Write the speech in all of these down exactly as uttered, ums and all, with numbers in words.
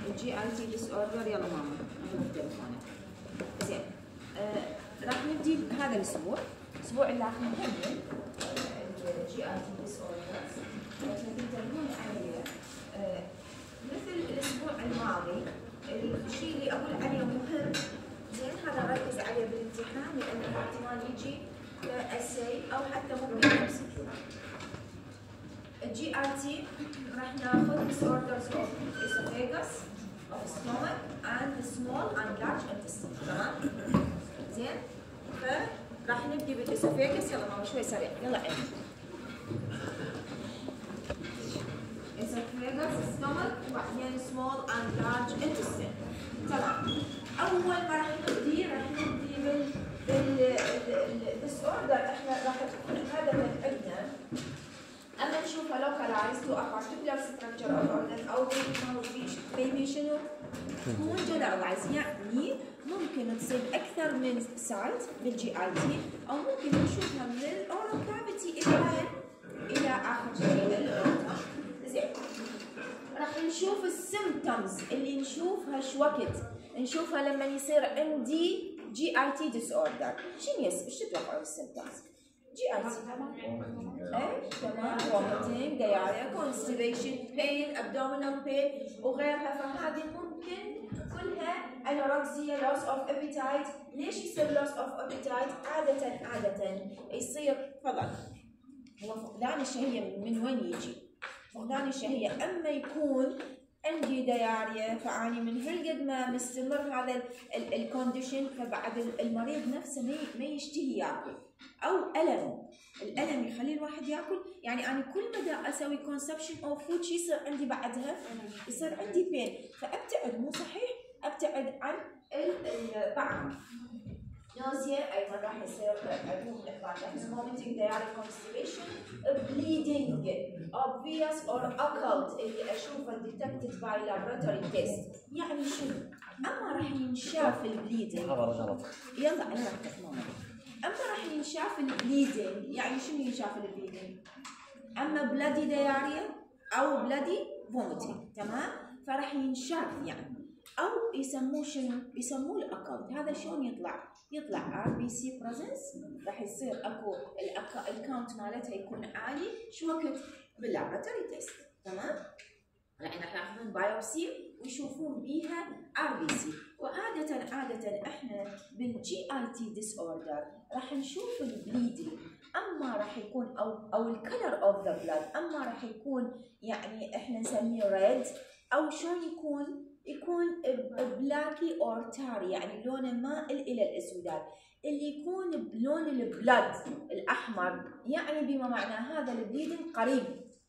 الجي اي تي ديس اوردر. يلا ماما ناخذ تليفونك. زين آه راح نبدي بهذا الاسبوع، الاسبوع اللي راح نكمل الجي اي تي ديس اوردرز. تنتبهون عليه آه مثل الاسبوع الماضي. الشيء اللي اقول عليه مهم زين هذا ركز عليه بالامتحان لانه احتمال يجي كاسي او حتى ممكن ام سي كيو. الجي اي تي راح ناخذ disorders of esophagus, of stomach and small and large intestine. تمام؟ زين؟ فراح نبدي بالاسوفيجس. يلا ماما شوي سريع، يلا عيد. esophagus, stomach وبعدين small and large intestine. تمام؟ أول ما راح نبدي راح نبدي بال بال disorder. احنا راح تكون هذا عندنا أما نشوفها localized to a particular structure of organ أو maybe شنو؟ تكون generalized، يعني ممكن تصيب أكثر من سايت بالجي اي تي أو ممكن نشوفها من الأورال كافيتي إلى إلى آخر شيء للأورال. زين راح نشوف السيمبتومز اللي نشوفها شو وقت؟ نشوفها لما يصير عندي جي اي تي ديس اوردر. شنو يس ايش تتوقعون السيمبتومز؟ جي اي تي اي تمام، vomiting, diarrhea, constipation, pain, abdominal pain وغيرها. فهذه ممكن كلها انوركسيا، loss of appetite. ليش يصير loss of appetite؟ عادة عادة يصير تفضل هو فقدان الشهية. من وين يجي؟ فقدان الشهية اما يكون عندي دياريا فأعاني من هالقد ما مستمر هذا الكونديشن فبعد المريض نفسه ما يشتهي ياكل أو ألم. الألم يخلي الواحد ياكل. يعني أنا كل مدى أسوي كونسبشن أو فود شو يصير عندي بعدها؟ يصير عندي بين. فأبتعد، مو صحيح؟ أبتعد عن الطعام. نوزيا أيضا راح يصير عدوم الإحباط، vomiting, diarrhea, constipation, bleeding, obvious or occult اللي أشوفه detected by laboratory test. يعني شنو؟ أما راح ينشاف البليدنج. يلا أنا راح تفهمون. أما راح ينشاف البليدنج، يعني شنو ينشاف البليدنج؟ أما بلادي دياريا أو بلادي vomiting، تمام؟ فراح ينشاف يعني. أو يسموه شنو؟ يسموه الأكاونت. هذا شلون يطلع؟ يطلع ار بي سي بريزنس. راح يصير اكو الكاونت مالتها يكون عالي. شو وقت؟ باللابراتوري تيست. تمام؟ الحين راح ياخذون بايوبسي ويشوفون بيها ار بي سي. وعادة عادة احنا بالجي اي تي ديس اوردر راح نشوف البليدنج اما راح يكون او او الكلر اوف ذا بلاد اما راح يكون يعني احنا نسميه ريد او شلون يكون؟ يكون بلاكي اور تاري يعني لونه مائل الى الاسودان. اللي يكون بلون البلد الاحمر يعني بما معنى هذا البليدنج قريب.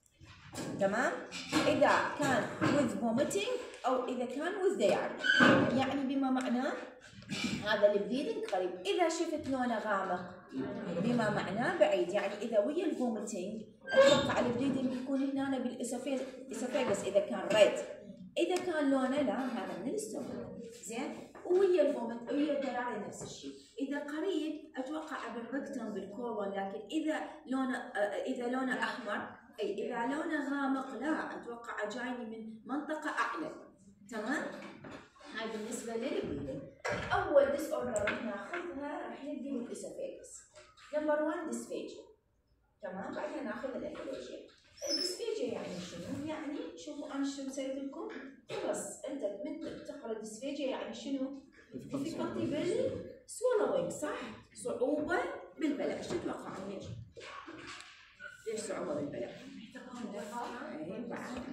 تمام؟ اذا كان with vomiting او اذا كان with diarrhea يعني بما معناه هذا البليدنج قريب. اذا شفت لونه غامق بما معناه بعيد. يعني اذا ويا الفوميتنج اتوقع البليدنج يكون هنا بالاسوفيجس اذا كان ريد. إذا كان لونه لا هذا من الاستومك. زين؟ ويا الفومت ويا الدياريا نفس الشيء. إذا قريب أتوقع بالركتم بالكولون. لكن إذا لونه إذا لونه أحمر أي إذا لونه غامق لا أتوقع جايني من منطقة أعلى. تمام؟ هاي بالنسبة للبليدنج. أول ديس أوردر راح ناخذها راح نبدي بالإسوفيجس. نمبر واحد ديسفيجيا. تمام؟ بعدين ناخذ الإنفلوجيا. الديسفيجيا يعني شنو؟ يعني شوفوا انا شو مسويت لكم؟ خلص انت من تقرا الديسفيجيا يعني شنو؟ difficulty بالسوالوينج صح؟ صعوبة بالبلع. ايش تتوقعون ليش؟ ليش صعوبة بالبلع؟ اي بعد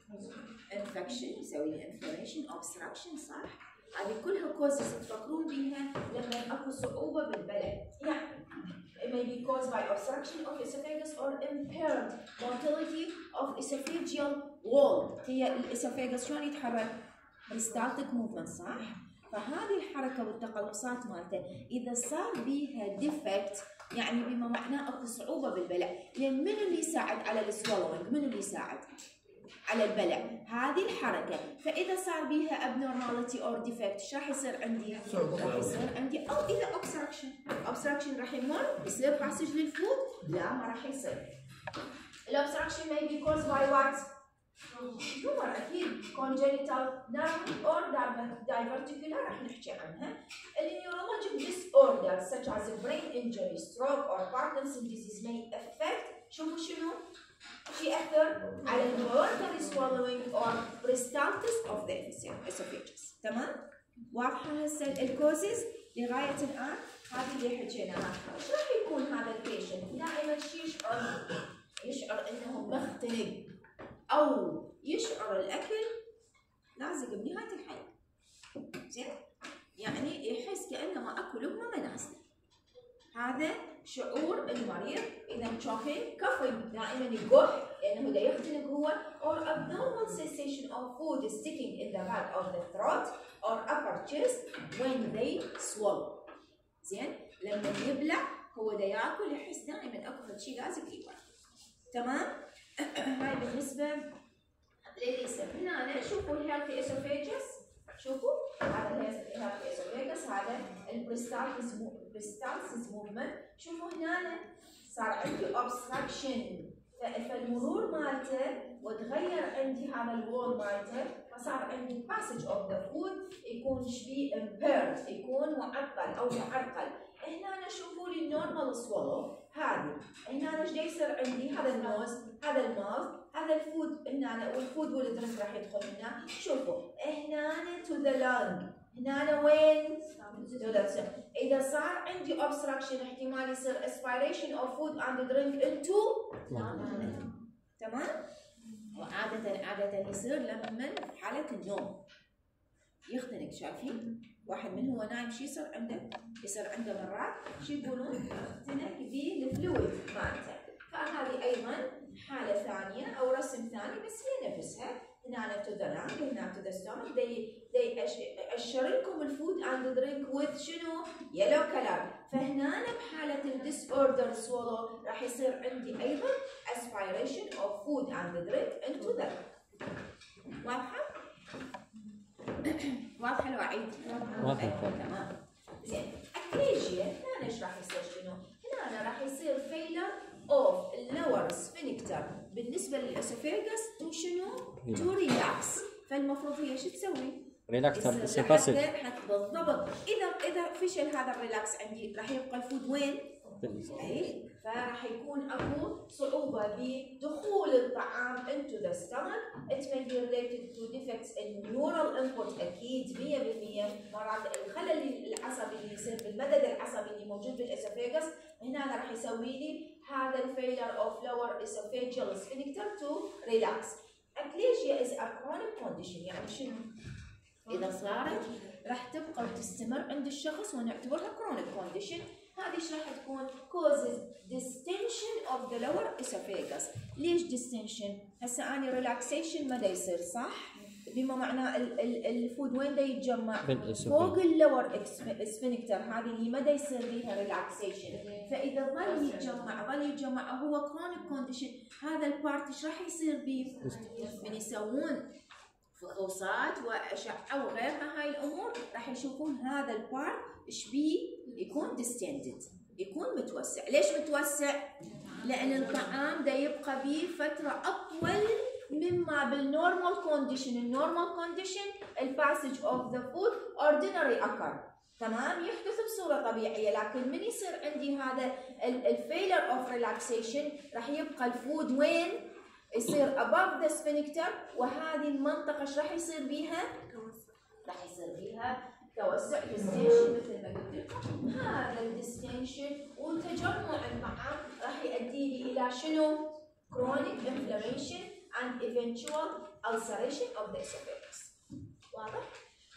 انفكشن يسوي لي انفلاميشن اوبستراكشن صح؟ هذه كلها كوزز تفكرون بيها لما اكو صعوبة بالبلع. يعني it may be caused by obstruction of esophagus or impaired motility of esophageal wall. هي الاسوفاجس شلون يتحرك؟ peristaltic movement صح؟ فهذه الحركة والتقلصات مالته إذا صار بيها ديفكت يعني بما معناه اكو صعوبة بالبلع. لأن من اللي يساعد على السوالوينج؟ من اللي يساعد على البلع؟ هذه الحركة. فإذا صار بيها abnormality or defect شو راح يصير عندي؟ راح يصير عندي أو إذا obstruction obstruction راح يمر يصير باسج للفود؟ لا ما راح يصير. الobstruction may be caused by what؟ تيومر اكيد congenital nerve or diverticular راح نحكي عنها. النيورولوجيك disorders such as brain injury, stroke or Parkinson's disease may affect شوفوا شنو؟ يأثر على involuntary swallowing or peristalsis of the esophagus. تمام؟ واضحة هسه الكوزز لغاية الآن هذه اللي حكيناها. ايش راح يكون هذا البيشنت؟ دائما شي يشعر يشعر انه مختنق او يشعر الاكل لازق بنهاية الحلق. زين؟ يعني يحس كأنه ما اكل لقمة مناسبة. هذا شعور المريض. اذا choking coughing دائما يقح لانه دا يختنق هو or abnormal sensation of food sticking in the back of the throat or upper chest when they swallow. زين؟ لما يبلع هو دا ياكل يحس دائما اكو شيء لازق لي. تمام؟ هاي بالنسبة لليسر. هنا أنا شوفوا الهيلثي اسوفيجس. شوفوا هذا الهيلثي اسوفيجس، هذا البريستالسيس موفمنت. شوفوا هنا صار عندي اوبستراكشن فالمرور مالته وتغير عندي هذا الوول مالته فصار عندي باسج اوف ذا فود يكون شبيه امبيرد، يكون معطل او معرقل. هنا أنا شوفوا لي النورمال سوالو هذه. هنا أنا ايش دا يصير عندي؟ هذا النوز، هذا الماوث، هذا الفود. هنا أنا والفود والدرنك راح يدخل هنا. شوفوا هنا أنا تو ذا لانج، هنا أنا وين؟ تو ذا. إذا صار عندي obstruction احتمال يصير aspiration of food and drink into تمام؟ وعادة عادة يصير لما حالة النوم يختنق. شايفين؟ واحد من هو نايم شو يصير عنده؟ يصير عنده مرات شو يقولون؟ يختنق بالفلويد مالته. فهذه أيضا حالة ثانية أو رسم ثاني بس هي نفسها. هنا to the lung، هنا to the stomach. they they أشر لكم الفود and drink with شنو؟ yellow color. فهنا بحالة ال disorder swallow راح يصير عندي أيضا aspiration of food and drink into the lung. واضحة؟ واضحة لو أعيد؟ واضحة. تمام. زين. أكليجيا هنا إيش راح يصير شنو؟ هنا أنا راح يصير failure of lower sphincter بالنسبة للأسوفيجس تو شنو؟ تو ريلاكس. فالمفروض هي شو تسوي؟ ريلاكس بالضبط. إذا إذا فشل هذا الريلاكس عندي راح يبقى الفود وين؟ أي فراح يكون أكو صعوبة بدخول الطعام into the stomach. It may be related to defects in neural input. أكيد مية بالمية مرات الخلل العصبي اللي يصير بالمدد العصبي اللي موجود بالإسوفيجس هنا أنا راح يسوي لي هذا ال failure of lower esophageal sphincter to relax. Achalasia is a chronic condition. يعني شنو؟ إذا صارت راح تبقى وتستمر عند الشخص ونعتبرها chronic condition. هذه ايش راح تكون؟ causes distension of the lower esophagus. ليش distension؟ هسه أنا relaxation ما دا يصير صح؟ بما معناه الفود وين دا يتجمع؟ فوق اللور سفنكتر هذه اللي ما دا يصير بيها ريلاكسيشن. فإذا ظل يتجمع ظل يتجمع هو كرونيك كونديشن. هذا البارت ايش راح يصير بيه؟ من يسوون فحوصات وأشعة وغيرها هاي الأمور راح يشوفون هذا البارت ايش بيه؟ يكون ديستندد، يكون متوسع. ليش متوسع؟ لأن الطعام دا يبقى بيه فترة أطول مما بالنورمال كونديشن. النورمال كونديشن الباسج اوف ذا فود اوردينري اكر، تمام، يحدث بصوره طبيعيه. لكن من يصير عندي هذا الفيلر اوف ريلاكسيشن راح يبقى الفود وين؟ يصير above the sphincter. وهذه المنطقه ايش راح يصير بيها؟ راح يصير بيها توسع ديستنشن مثل ما قلت لكم. هذا الديستنشن وتجمع الطعام راح يؤدي لي الى شنو؟ chronic inflammation and eventual ulceration of the esophagus. واضح؟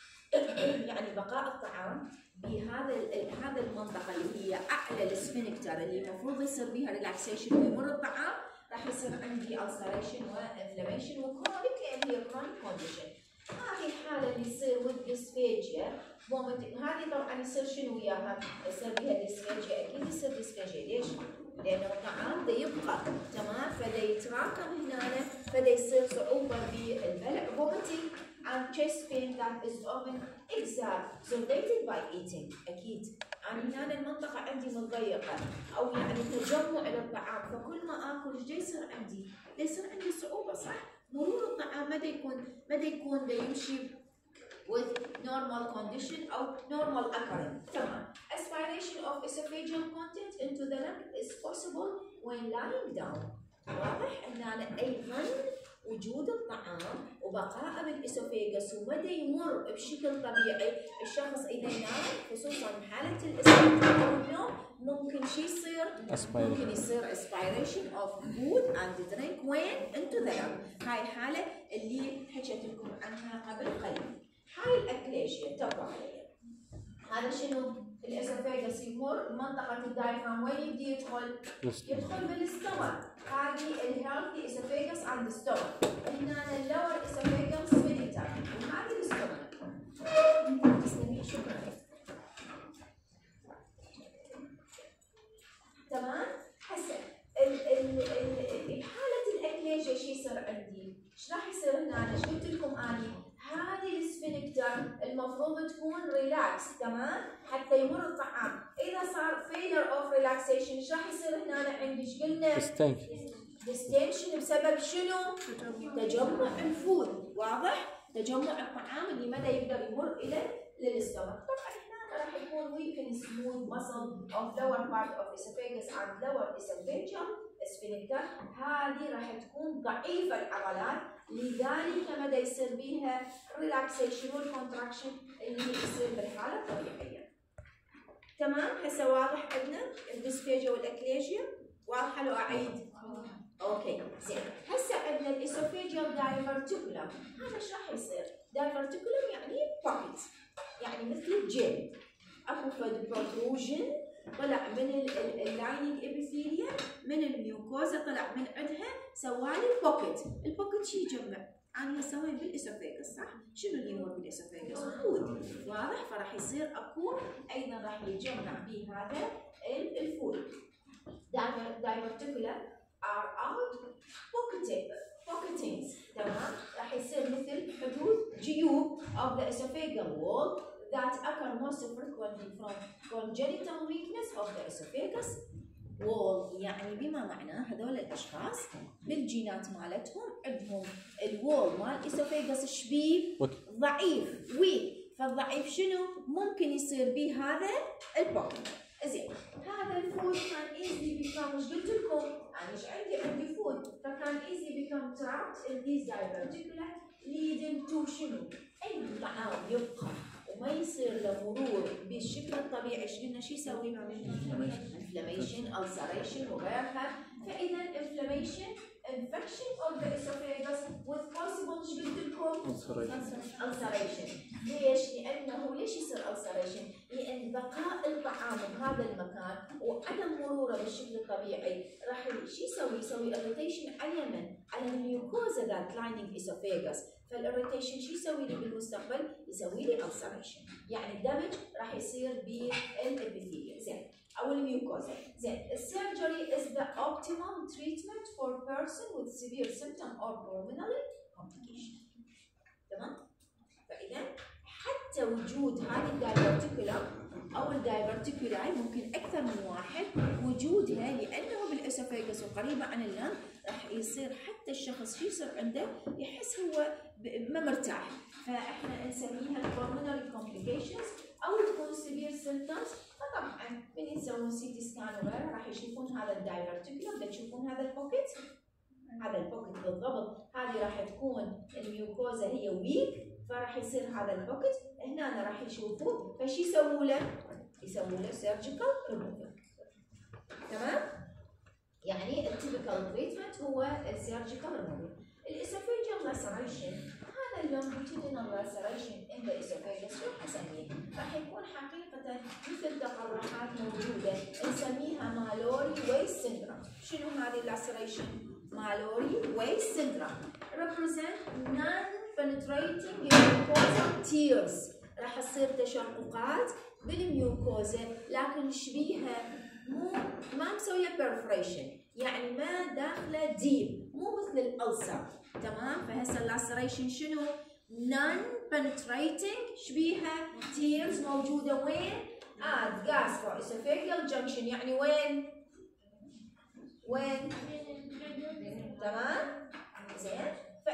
يعني بقاء الطعام بهذا هذا المنطقة اللي هي أعلى السفنكتر اللي المفروض يصير بها ريلاكسيشن ويمر الطعام راح يصير عندي ulceration وانفلاميشن وكرونيك لأن هي chronic condition. هذه الحالة اللي يصير with dysphagia vomiting. هذه طبعا يصير شنو وياها؟ يصير بها dysphagia. أكيد يصير dysphagia. ليش؟ لأنه الطعام دا يبقى تمام فدا يتراكم هنا فدا يصير صعوبة بالبلع vomiting and chest pain that is often exacerbated by eating. أكيد يعني هنا المنطقة عندي مضيقة أو يعني تجمع للطعام فكل ما آكل إيش دا يصير عندي؟ دا يصير عندي صعوبة صح؟ مرور الطعام مدى يكون مدى يكون دا يمشي with normal condition أو normal occurrence. تمام. Aspiration of esophageal content into the lung is possible when lying down. واضح ان انا ايضا وجود الطعام وبقائه بالاسوفيجس ومدى يمر بشكل طبيعي الشخص اذا ينام خصوصا بحاله الاستيقاظ او النوم ممكن شو يصير؟ ممكن يصير aspiration of food and drink when into the lung. هاي الحاله اللي حكيت لكم عنها قبل قليل. هاي الاكليشيا تبع عليها. هذا شنو؟ الاسوفيجس يمر منطقة الدايفرام وين يبدي يدخل؟ يدخل بالاستومك. هذه الهيلثي اسوفيجس عند الستومك. هنا اللور اسوفيجس سفنكتر وهذه الاستومك. تسلمي شكرا. تمام؟ هسه حالة الاكليجيا شو يصير عندي؟ ايش راح يصير هنا؟ ايش قلت لكم اني؟ هذه السفنكتر المفروض تكون ريلاكس تمام حتى يمر الطعام. اذا صار فيلر اوف ريلاكسيشن ايش راح يصير هنا عندي؟ ايش قلنا؟ ديستنشن بسبب شنو؟ تجمع الفود. واضح؟ تجمع الطعام اللي مدى يقدر يمر الى للاستومك. طبعا هنا راح يكون weakened smooth muscle of lower part of esophagus and lower esophageal sphincter. هذه راح تكون ضعيفه العضلات لذلك مدى يصير بيها ريلاكسيشن والكونتراكشن اللي يصير بالحاله الطبيعيه. تمام؟ هسه واضح عندنا الديسفيجيا والاكليجيا؟ واضحه لو اعيد؟ اوكي زين. هسه عندنا الاسوفيجيال دايفرتيكولم. هذا ايش راح يصير؟ دايفرتيكولم يعني بوكيت يعني مثل الجيل. اكو فد بروتروجن طلع من اللايننج ابيثيليا من الميوكوزا طلع من عندها سوالي بوكيت. البوكيت شي يجمع؟ انا اسوي بالاسوفيجس صح؟ شنو اللي يمر بالاسوفيجس؟ فود. واضح؟ فراح يصير اكو ايضا راح يتجمع به هذا الفود. دايفرتيكولا are out pocketings. تمام؟ راح يصير مثل حدوث جيوب of the esophageal wall that occur most frequently from congenital weakness of the esophagus wall. يعني بما معناه هذول الاشخاص بالجينات مالتهم عندهم الوول مال الاسوفيجس شبيه ضعيف ويك. فالضعيف شنو؟ ممكن يصير به هذا البوكيت. زين هذا الفود كان ايزلي بيكام. ايش قلت لكم؟ انا ايش عندي؟ عندي فود فكان ايزلي بيكام تراpped in these diverticular leading to شنو؟ اي طعام يبقى وما يصير له مرور بالشكل الطبيعي. ايش قلنا شو يسوي؟ انفلاميشن، ulceration وغيرها. فاذا inflammation infection of the esophagus with possible ايش قلت لكم؟ ulceration. ليش؟ لانه ليش يصير ulceration؟ لان بقاء الطعام بهذا المكان وعدم مروره بالشكل الطبيعي راح شو يسوي؟ يسوي irritation على اليمن على الميوكوزا ذات لايننج esophagus. فالاريتيشن شو يسوي لي بالمستقبل؟ يسوي لي ulceration. يعني الدمج راح يصير بالابيثيليا زين او الميوكوزا. زين السيرجري is the optimum treatment for person with severe symptom or pulmonary complication. تمام؟ فاذا حتى وجود هذه الدايفرتيكولا او الدايفرتيكولاي ممكن اكثر من واحد وجودها لانه بالاسوفيجس وقريبه عن اللنج راح يصير حتى الشخص شو يصير عنده؟ يحس هو ما مرتاح. فاحنا نسميها pulmonary complications او تكون severe symptoms. فطبعا من يسوون سي تي سكان وغيرها راح يشوفون هذا الدايفرتيكولا. بدنا تشوفون هذا البوكيت. هذا البوكيت بالضبط هذه راح تكون الميوكوزا هي ويك فراح يصير هذا البوكيت. هنا راح يشوفوه فش يسووا له؟ يسووا له سيرجيكال ريموفل. تمام؟ يعني التيبيكال تريتمنت هو السيرجيكال ريموفل. الاسوفيجيال لاسريشن هذا اللونجيتودينال لاسريشن ان ذا اسوفيجس شو اسميه؟ راح يكون حقيقه مثل تقرحات موجوده نسميها مالوري ويست سيندروم. شنو هذه اللاسريشن؟ مالوري ويست سيندروم represent non penetrating mucosal tears. راح تصير تشققات بالميوكوزا لكن شبيهه مو ما مسويه perforation يعني ما داخله ديب مو مثل الألسر. تمام؟ فهسه اللاسريشن شنو؟ non penetrating شبيهه tears موجوده وين؟ at gastroesophageal junction. يعني وين؟ وين؟ تمام؟ زين؟ فإذا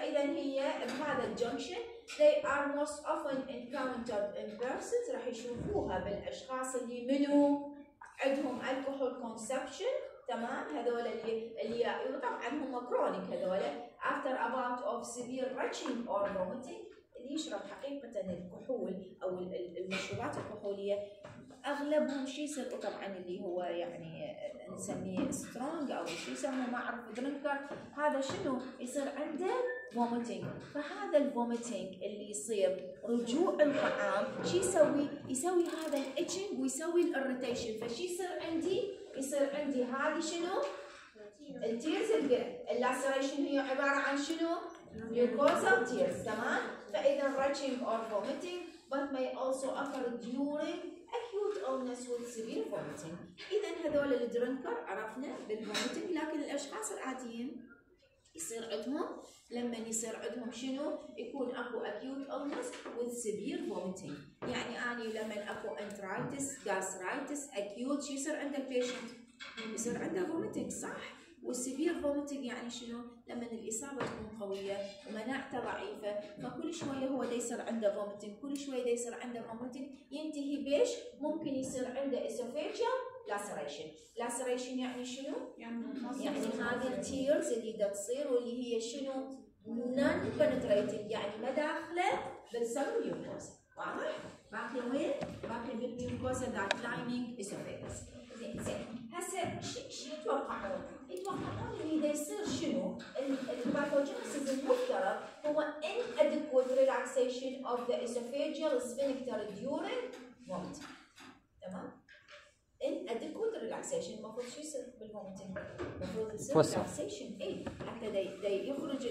فاذا هي بهذا الجنكشن they are most often encountered in persons راح يشوفوها بالاشخاص اللي منو عندهم alcohol consumption، تمام، هذول اللي اللي طبعا هم كرونيك هذول after a bout of severe retching or vomiting، اللي يشرب حقيقه الكحول او المشروبات الكحوليه اغلبهم شيء يصير طبعا اللي هو يعني نسميه سترونج او شيء يسموه ما اعرف درنكر، هذا شنو يصير عنده فوميتنج. فهذا الفوميتنج اللي يصير رجوع الطعام شو يسوي؟ يسوي هذا الاتشنج ويسوي الاريتيشن، فشي يصير عندي؟ يصير عندي هذه شنو؟ التيرز اللاسريشن هي عباره عن شنو؟ mucosal tears، تمام؟ فاذا retching or vomiting but may also occur during acute illness with severe vomiting. اذا هذول الدرنكر عرفنا بالفوميتنج، لكن الاشخاص العاديين يصير عندهم لما يصير عندهم شنو؟ يكون اكو acute illness with severe vomiting. يعني اني لما اكو انترايتس، جاسترايتس، acute شو يصير عند البيشنت؟ يصير عنده vomiting، صح؟ والسيفير فوميتنج يعني شنو؟ لما الاصابه تكون قويه ومناعته ضعيفه، فكل شويه هو دا يصير عنده فوميتنج، كل شويه دا يصير عنده فوميتنج، ينتهي بيش؟ ممكن يصير عنده اسوفيجيال لاسريشن. لاسريشن يعني شنو؟ يعني هذه التيرز اللي دا تصير واللي هي شنو؟ نون بنتريتنج، يعني ما داخله بالسيل ميوكوزا، واضح؟ باقي وين؟ باقي بالميوكوزا ذات لايننج اسوفيجس. زين زين هسه شو يتوقعون؟ يتوقعون ان اذا يصير شنو؟ الباثوجينيسيس المفترض هو inadequate relaxation of the esophageal sphincter during vomiting، تمام؟ inadequate relaxation المفروض شو يصير بالفوميتنج؟ المفروض يصير relaxation، اي حتى دا يخرج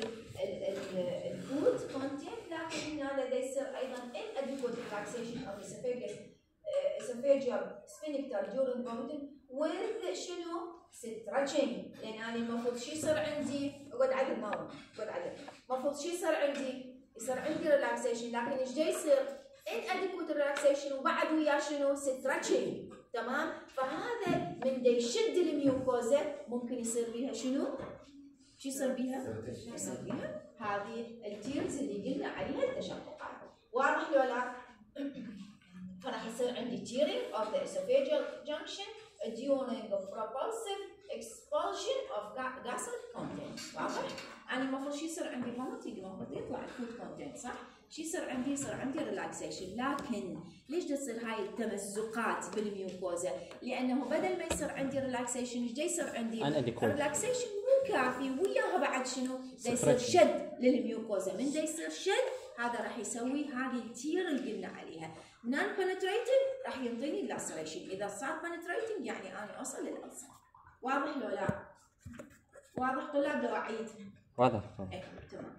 الفود كونتنت، لكن هنا دا يصير ايضا inadequate relaxation of esophagus esophageal sphincter during vomiting with شنو؟ stretching، لان انا المفروض شو يصير عندي؟ اقعد عدل ماما، اقعد عدل، المفروض شو يصير عندي؟ يصير عندي ريلاكسيشن، لكن ايش جاي يصير؟ inadequate relaxation وبعد وياه شنو؟ stretching، تمام؟ فهذا من دا يشد الميوكوزا ممكن يصير بيها شنو؟ شو يصير بيها؟ يصير بيها هذه التيرز اللي قلنا عليها التشققات، واضح لو لا؟ فراح يصير عندي tearing of the esophageal junction during propulsive expulsion of gastric content، واضح؟ أنا المفروض شو يصير عندي؟ vomiting، المفروض يطلع الفود content، صح؟ شو يصير عندي؟ يصير عندي relaxation، لكن ليش تصير هاي التمزقات بالميوكوزا؟ لأنه بدل ما يصير عندي relaxation ايش دا يصير عندي؟ relaxation مو كافي، وياها بعد شنو؟ دا يصير شد للميوكوزا، من دا يصير شد هذا راح يسوي هذه التير اللي قلنا عليها. non penetrating راح ينطيني اللاسريشن، اذا صار penetrating يعني انا اوصل للألسر. واضح لو لا؟ واضح طلاب لو اعيد؟ واضح. اي تمام.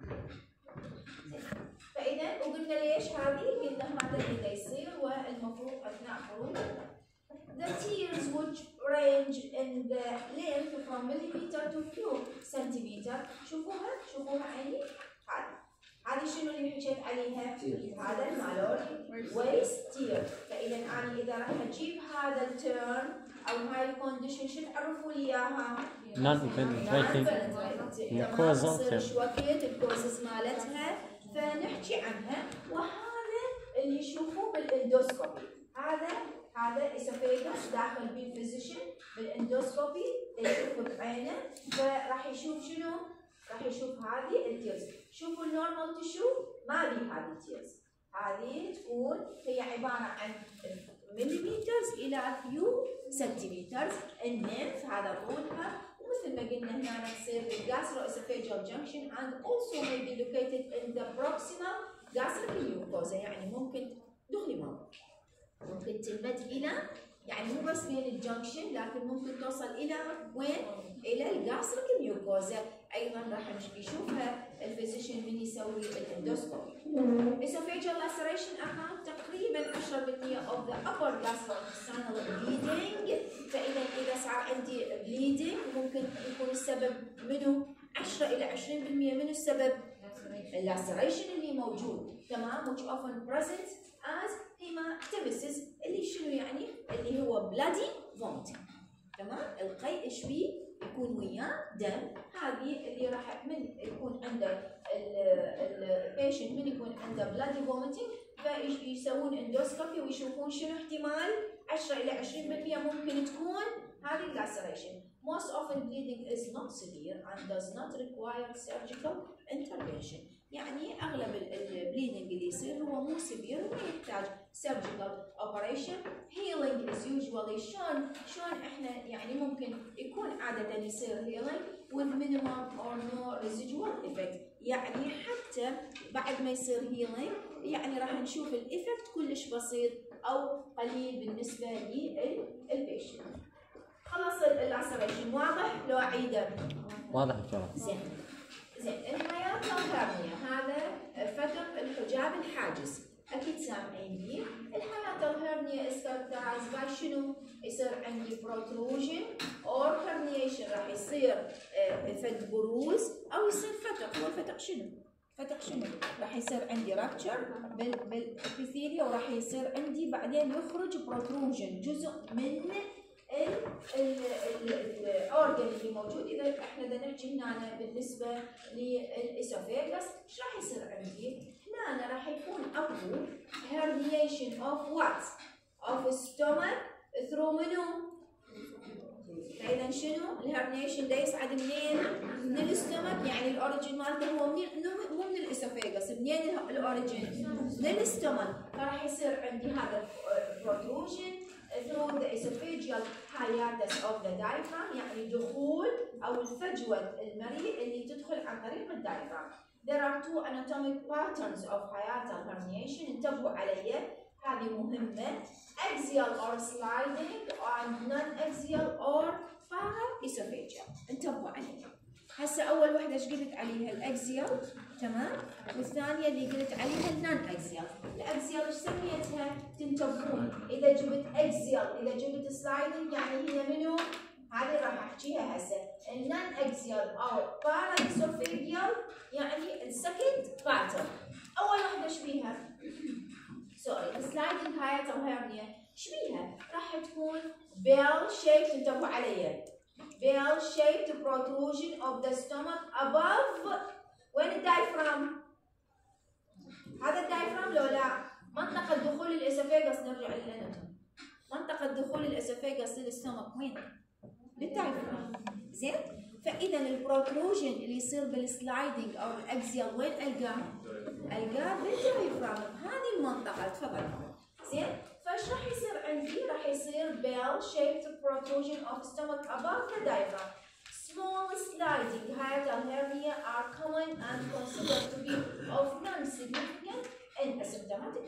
زين. فاذا وقلنا ليش هذه؟ قلنا هذا اللي يصير والمفروض اثناء خروج the tears which range in the length from millimeter to few centimeter. شوفوها شوفوها عيني هذه هذه شنو اللي حكيت عليها؟ هذا المالوري ويست تير. فاذا انا اذا راح اجيب هذا التيرن او هاي الكونديشن شو تعرفوا لي اياها؟ نون بنتريتنج ميوكوزا تصير شوكيه الكوزس مالتها فنحكي عنها، وهذا اللي يشوفوه بالاندوسكوبي، هذا هذا اسوفيجاس داخل بيه الفيزيشن بالاندوسكوبي يشوف بعينه، فراح يشوف شنو؟ راح يشوف هذه التيرز. شوفوا النورمال تشو ما بي هذه التيرز، هذه تكون هي عباره عن مليمترز الى فيو سنتيمترز، النيمف هذا طولها، ومثل ما قلنا هنا تصير بالجاسترو اسوفيجيال جنكشن and also may be located in the proximal gastric mucosa، يعني ممكن دخلي ماما ممكن تمد الى يعني مو بس بين الجنكشن لكن ممكن توصل الى وين؟ الى الجاستريك ميوكوزا، ايضا راح نشوفها الفيزيشن من يسوي الاندوسكوبي. esophageal laceration account تقريبا عشرة بالمئة of the upper gastrointestinal bleeding، فاذا اذا صار عندي bleeding ممكن يكون السبب منه عشرة الى عشرين بالمئة من السبب اللاسريشن اللي موجود، تمام؟ which often present as hematemesis اللي شنو يعني؟ اللي هو bloody vomiting، تمام؟ القيء ايش بيه؟ يكون وياه دم، هذه اللي راح من يكون عنده patient من يكون عنده bloody vomiting فيسوون اندوسكوبي ويشوفون شنو احتمال عشرة إلى عشرين بالمئة ممكن تكون هذه اللاسريشن. Most often bleeding is not severe and does not require surgical intervention. يعني أغلب البليدنج اللي يصير هو مو سيفير وما يحتاج surgical operation. Healing is usually شلون شلون احنا يعني ممكن يكون عادة يصير healing with minimum or no residual effect. يعني حتى بعد ما يصير healing يعني راح نشوف الإفكت كلش بسيط أو قليل بالنسبة للبيشنت. خلص اللاسريشن واضح لو أعيده؟ واضح إن شاء الله. زين زين الهاياتال هيرنيا هذا فتق الحجاب الحاجز أكيد سامعين بيه. الهاياتال هيرنيا is characterized by شنو؟ يصير عندي protrusion or herniation راح يصير فد بروز أو يصير فتق. هو الفتق شنو؟ فتق شنو؟ راح يصير عندي رابتشر بالابيثيليا وراح يصير عندي بعدين يخرج protrusion جزء من الاورجن اللي موجود. اذا احنا بدنا نحكي هنا بالنسبه للاسوفيجاس ايش راح يصير عندي؟ هنا راح يكون اكو herniation of what؟ of stomach through منو؟ اذا شنو؟ الهرنيشن ده يصعد منين؟ من الاستومك. يعني الاوريجن مالته هو منين؟ مو من الاسوفيجاس. منين الاوريجن؟ من الاستومك. فراح يصير عندي هذا protrusion through the esophageal hiatus of the diaphragm يعني دخول او الفجوه المريء اللي تدخل عن طريق الدايفرام. There are two anatomic patterns of hiatal herniation. انتبهوا علي هذه مهمه. axial or sliding and non-axial or para-esophageal. انتبهوا علي. هسه اول وحده ايش قلت عليها؟ الاكزيال تمام، والثانيه اللي قلت عليها النون اكزيال. الاكزيال ايش سميتها؟ تنتبهون اذا جبت اكزيال اذا جبت سلايدنج يعني هي منو؟ هذه راح احكيها هسه. النون اكزيال او بارا اسوفيجيال يعني السكند باترن. اول وحده ايش بيها؟ سوري السلايدنج هاياتال هيرنيا ايش بيها؟ راح تكون بيل شيب. انتبهوا علي bell shaped protrusion of the stomach above وين الدايفرام؟ هذا الدايفرام لو لا منطقة دخول الاسوفيجاس. نرجع للاناتومي. منطقة دخول الاسوفيجاس للستومك وين؟ للدايفرام. زين؟ فإذا البروتروجن اللي يصير بالسلايدنج أو الأكزيال وين ألقاه؟ ألقاه بالدايفرام. هذه المنطقة. تفضل. زين؟ فايش راح يصير عندي؟ راح يصير bell shaped protrusion of stomach above the diaphragm. Small sliding hiatal hernia are common and considered to be of non-significant and asymptomatic.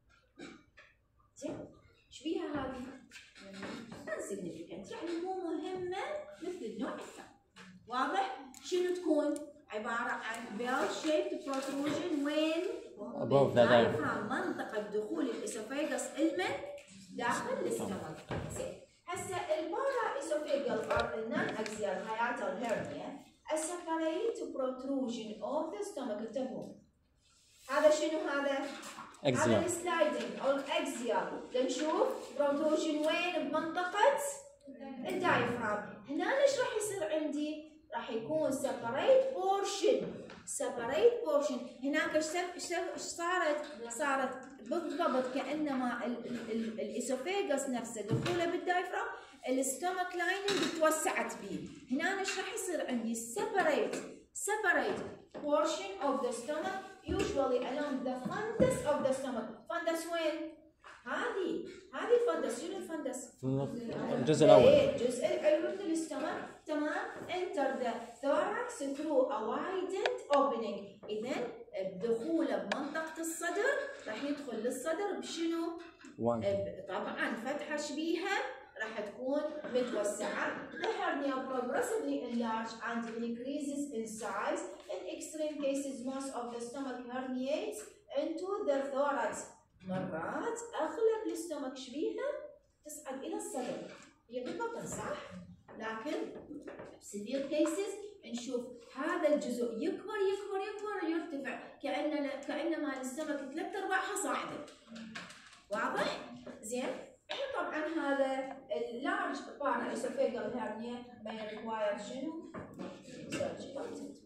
زين؟ ايش بيها هذه؟ non-significant يعني مو مهمة مثل النوع الثاني. واضح؟ شنو تكون؟ عبارة عن bell shaped protrusion وين؟ above the diaphragm. منطقة دخول الاسوفيجاس المن داخل الاستومك. زين. هسه البارا اسوفيجال or النون اكزيال hiatal hernia a separate protrusion of the stomach. انتبهوا. هذا شنو هذا؟ اكزيال. هذا السلايدنج او الاكزيال. لنشوف protrusion وين؟ بمنطقة الدايفرام. هنا ايش راح يصير عندي؟ راح يكون separate portion. separate portion. هناك ايش ايش صارت؟ صارت بالضبط كانما الاسوفيجاس نفسه دخوله بالدايفرام الستومك لايننج توسعت به. هنا ايش راح يصير عندي؟ separate separate portion of the stomach usually along the fundus of the stomach. fundus وين؟ هذه هذه الفندس. شنو الفندس؟ الجزء الاول. الجزء العلوي من الاستومك. تمام. enter the thorax through a widened opening. اذا بدخوله بمنطقه الصدر راح يدخل للصدر بشنو؟ طبعا فتحه شبيهه راح تكون متوسعه. The hernia progressively enlarge and increases in size. In extreme cases most of the stomach herniates into the thorax. مرات اغلب الاستومك شبيهه تصعد الى الصدر. هي بالبطن صح؟ لكن بسيفير كيسز نشوف هذا الجزء يكبر يكبر يكبر يرتفع كأن كأنما الاستومك ثلاث ارباعها صاعده. واضح؟ زين؟ احنا طبعا هذا اللارج بارا اسوفيجال هيرنيا ما يريكواير شنو؟ سيرجيكال تريتمنت.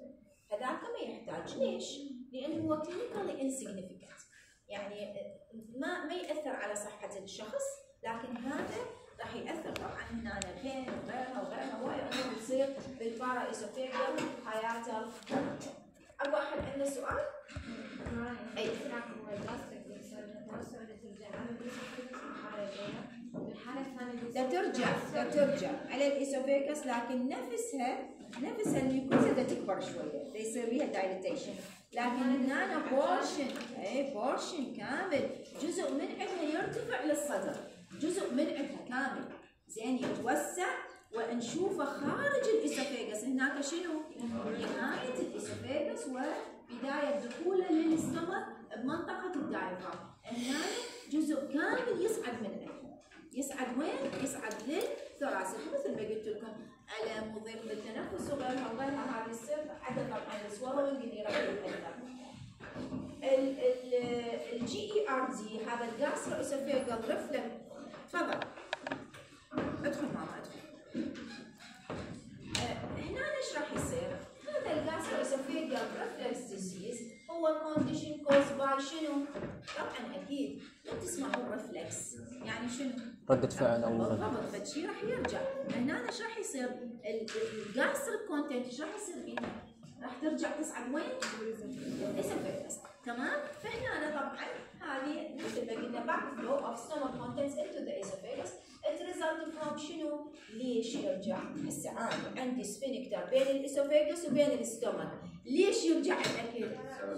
هذاك ما يحتاج. ليش؟ لانه هو كلينيكالي انسيجنيفيكانت، يعني ما ما ياثر على صحه الشخص، لكن هذا راح ياثر طبعا هنا بين وغيرها وغيرها هواي امور تصير بالبارا اسوفيجيال حياته. اكو احد عنده سؤال؟ اي لا ترجع لا ترجع على الاسوفيجس، لكن نفسها نفسها الميوكوزا بدها تكبر شويه، يصير بيها دايليتيشن، لكن هنا بورشن اي بورشن كامل، جزء من عندها يرتفع للصدر، جزء من عندها كامل زين يتوسع ونشوفه خارج الاسوفيجس. هناك شنو؟ نهايه الاسوفيجس وبدايه دخوله للاستمر بمنطقه الدايفرام. هنا جزء كامل يصعد من عنده، يصعد وين؟ يصعد للثراسي، مثل ما قلت لكم الم وضيق بالتنفس وغيرها وغيرها. هذه تصير عدا طبعا السوالوينج اللي راح يتاثر. الجي اي ار دي هذا الجاسترو اسوفيجال ريفلكس. تفضل ادخل ماما ادخل. هنا ايش راح يصير؟ هذا الجاسترو اسوفيجال ريفلكس ديزيز هو كونديشن كوز باي شنو؟ طبعا اكيد لو تسمعوا الريفلكس يعني شنو؟ ردة فعل او بالضبط، فشي راح يرجع. هنا ايش راح يصير؟ الجاستريك كونتنت ايش راح يصير بيها؟ راح ترجع تصعد وين؟ الاسوفيجس، تمام؟ فهنا طبعا هذه مثل ما قلنا back flow of stomach contents into the esophagus it resulted from شنو؟ ليش يرجع؟ هسه انا عندي سفنكتر بين الاسوفيجس وبين الاستومك، ليش يرجع الاكل؟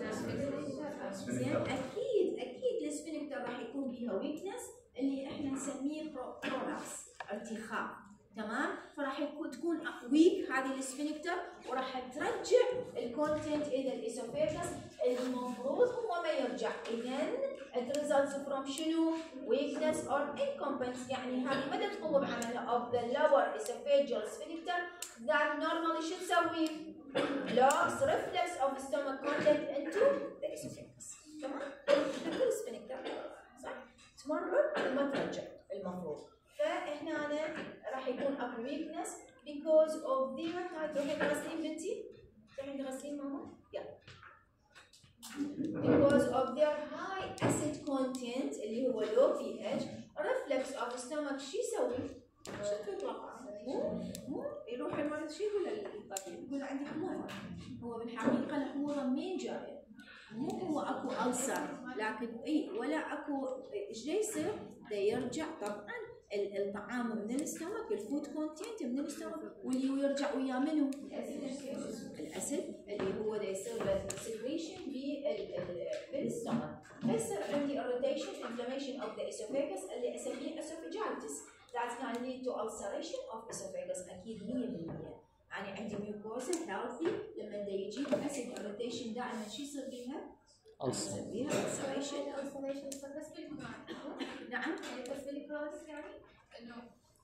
زين اكيد اكيد السفنكتر راح يكون بيها ويكنس اللي احنا نسميه برولابس، ارتخاء، تمام؟ فراح يكون تكون ويك هذه السفنكتر وراح ترجع الكونتنت الى الاسوفيجس. المفروض هو ما يرجع، اذا it results from شنو؟ weakness or incompetence، يعني هذه ما تقوم بعملها of the lower esophageal sphincter that normally شو تسوي؟ blocks reflex of stomach content into the esophagus، تمام؟ كل سفنكتر صح؟ تمرر ما ترجع المفروض. فاحنا أنا راح يكون اكو weakness because of the هاي تروحين تغسلين بنتي؟ تروحين تغسلين ماما؟ يلا. because of their high acid content اللي هو low pH reflex of stomach شو يسوي؟ شو تتوقع؟ مو مو يروح المريض شو يقول للطبيب؟ يقول عندي حموضة. هو بالحقيقة الحموضة منين جاية؟ مو هو اكو ألسر، لكن اي ولا اكو ايش يصير؟ دا يرجع طبعا الطعام من الاستومك، الفود كونتنت من الاستومك، واللي يرجع وياه منو؟ الاسيد اللي هو دا يصير له سكريشن بالاستومك، فيصير عندي irritation inflammation of the esophagus اللي اسميه esophagitis that can lead to ulceration of esophagus. اكيد مية بالمية. يعني عندي ميوكوزا healthy لما دا يجي acid irritation دائما شو يصير بيها؟ يصير بيها ulceration. ulceration يصير بس بالمكان. نعم. بس بالكروس يعني انه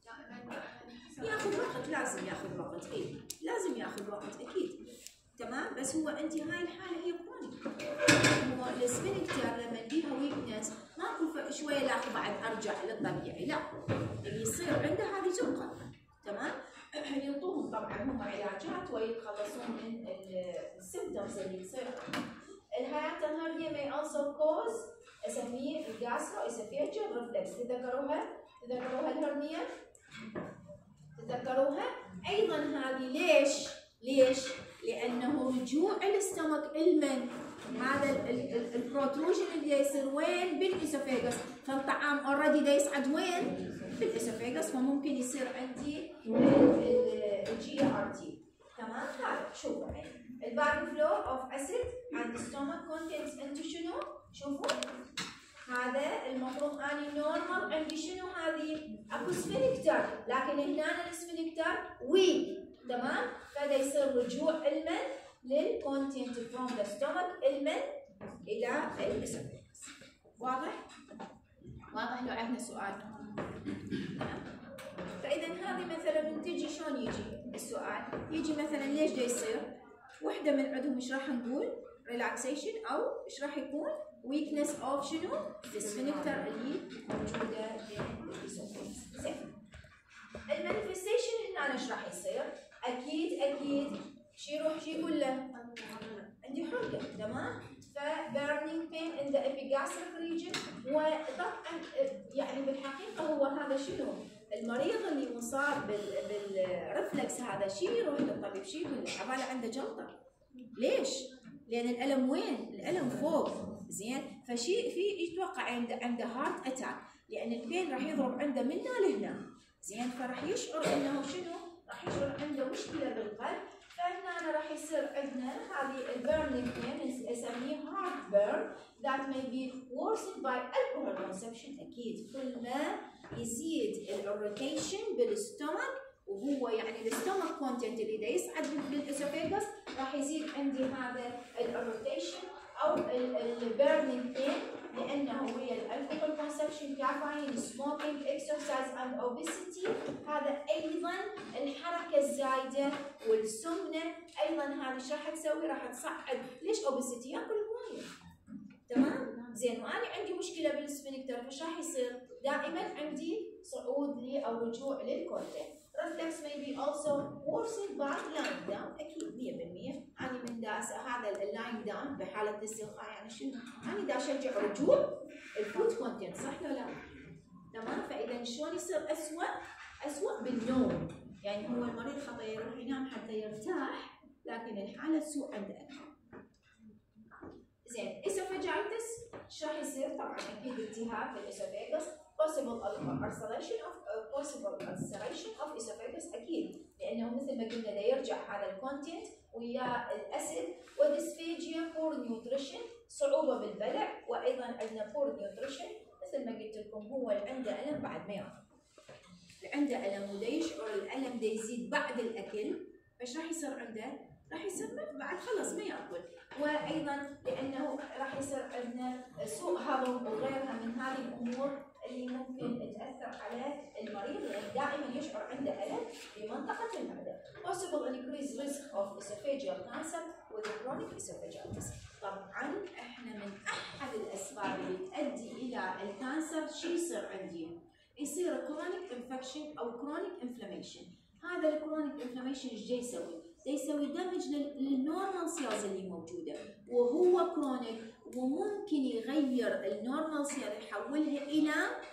ياخذ وقت، لازم ياخذ وقت، اي لازم ياخذ وقت اكيد، تمام؟ بس هو انت هاي الحاله هي كرونيك، هو السفنكتر لما بيها ويكنس ماكو شويه لاخذ بعد ارجع للطبيعي، لا، اللي يصير عنده هذه زقه، تمام؟ ينطوهم طبعا هم علاجات ويتخلصون من السيمبتومز اللي تصير. الهاياتن هارديا may also cause اسميه الجاسترو اسوفيجيال ريفلكس. تذكروها؟ تذكروها الهرنيا؟ تذكروها؟ ايضا هذه ليش؟ ليش؟ لانه رجوع الاستمك المن هذا البروتروجن اللي يصير وين؟ بالاسوفيجس، فالطعام اوريدي دا يصعد وين؟ بالاسوفيجس، فممكن يصير عندي الجي ار تي، تمام؟ هذا شوفوا الحين الباك فلو اوف اسيد عند الستومك كونتنتس انتو شنو؟ شوفوا هذا المفروض اني نورمال عندي شنو هذه؟ اكو سفنكتر، لكن هنا السفنكتر ويك، تمام؟ فهذا يصير رجوع المن للكونتنت فروم ذا ستومك المن الى الاسوفيجس. واضح؟ واضح لو عندنا سؤال؟ فاذا هذه مثلا من تجي شلون يجي السؤال؟ يجي مثلا ليش دا يصير؟ وحده من عندهم ايش راح نقول؟ ريلاكسيشن او ايش راح يكون؟ ويكنس اوف شنو؟ السفنكتر اللي موجوده بين الاسوفيجس. زين. المانيفستيشن هنا ايش راح يصير؟ اكيد اكيد شي يروح شي يقول له عندي حرقه. تمام؟ ف burning pain in the epigastric region. وطبعا يعني بالحقيقه هو هذا شنو؟ المريض اللي مصاب بال بالرفلكس هذا شي يروح للطبيب شي يقول له عباله عنده جلطه. ليش؟ لان الالم وين؟ الالم فوق. زين؟ فشي في يتوقع عنده عنده هارت اتاك، لان البين راح يضرب عنده من هنا لهنا. زين؟ فراح يشعر انه شنو؟ راح يشعر عنده مشكله بالقلب. فهنا راح يصير عندنا هذه البيرنينج بين نسميه هارت بيرن that may be worsened by alcohol consumption. اكيد كل ما يزيد الروتيشن بالستومك، وهو يعني الستومك كونتنت اللي دا يصعد بالاسوفيجاس راح يزيد عندي هذا الروتيشن او البيرنينج بين، لانه هي الالكوهول كونسبشن، كافيين، سموكينج، اكسرسايز اند اوبيسيتي. هذا ايضا الحركه الزايده والسمنه ايضا هذه ايش راح تسوي؟ راح تصعد. ليش اوبيسيتي؟ ياكل هوايه. تمام؟ زين، وانا عندي مشكله بالسفنكتر، فايش راح يصير؟ دائما عندي صعود لي او رجوع للكورتين. reflex may be also worsened by lying down. اكيد مية بالمية. انا من دا هذا اللاين داون بحاله الاستلقاء يعني شنو؟ انا دا اشجع رجوع الفود كونتنت، صح ولا لا؟ تمام؟ فاذا شلون يصير اسوء؟ اسوء بالنوم. يعني هو المريض خطا يروح ينام حتى يرتاح، لكن الحاله تسوء عنده اكثر. زين، اسوفاجايتس ايش راح يصير؟ طبعا اكيد التهاب في الاسوفاجس. possible ulceration of uh, possible ulceration of esophagus اكيد، لانه مثل ما قلنا ده يرجع هذا الكونتنت ويا الاسيد. وديسفيجيا بور نيوتريشن، صعوبه بالبلع، وايضا عندنا بور نيوتريشن مثل ما قلت لكم. هو اللي عنده الم بعد ما ياكل، اللي عنده الم وده يشعر الالم ده يزيد بعد الاكل، فايش راح يصير عنده؟ راح يصير بعد خلص ما ياكل. وايضا لانه راح يصير عندنا سوء هضم وغيرها من هذه الامور اللي ممكن تاثر على المريض، لان دائما يشعر عنده الم في منطقه المعده. possible increased risk of esophageal cancer with chronic esophagitis. طبعا احنا من احد الاسباب اللي تؤدي الى الكانسر شو يصير عندي؟ يصير chronic infection او chronic inflammation. هذا الكرونيك انفلاميشن ايش جاي يسوي؟ جاي يسوي دامج للنورمال سيلز اللي موجوده، وهو كرونيك وممكن يغير النورمال سيل يحولها الى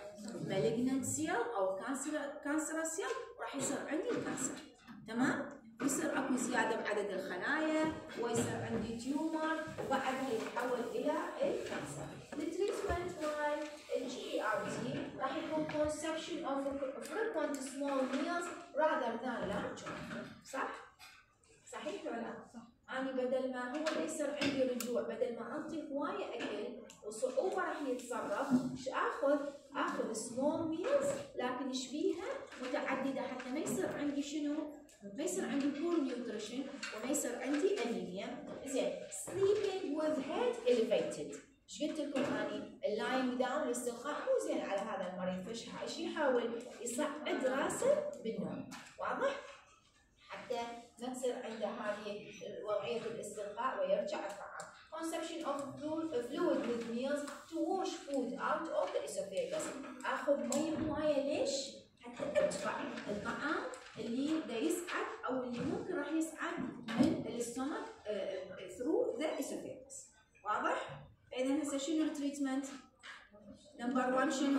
مالجنت سيل او كانسر كانسر سيل، وراح يصير عندي الكانسر. تمام؟ يصير اكو زياده بعدد الخلايا، ويصير عندي تيومر، وبعدها يتحول الى الكانسر. التريتمنت مال الجي ار تي راح يكون consumption of frequent small meals rather than large. صح؟ صحيح ولا لا؟ صح. أنا بدل ما هو يصير عندي رجوع، بدل ما أعطي هواية أكل وصعوبة راح يتصرف، إيش آخذ؟ آخذ small meals لكن إيش بيها؟ متعددة، حتى ما يصير عندي شنو؟ ما يصير عندي poor nutrition وما يصير عندي أنيميا. زين، sleeping with head elevated. ايش قلت لكم اني؟ اللاينج داون الاستلقاء مو زين على هذا المريض، فايش ايش يحاول؟ يصعد راسه بالنوم، واضح؟ حتى ما تصير عنده هذه وضعيه الاستلقاء ويرجع الطعام. consumption of fluid with meals to wash food out of the esophagus. اخذ مي هوايه ليش؟ حتى ادفع الطعام اللي دا يصعد او اللي ممكن راح يصعد من الاستومك through the esophagus. واضح؟ إذا هسه شنو التريتمنت؟ نمبر واحد شنو؟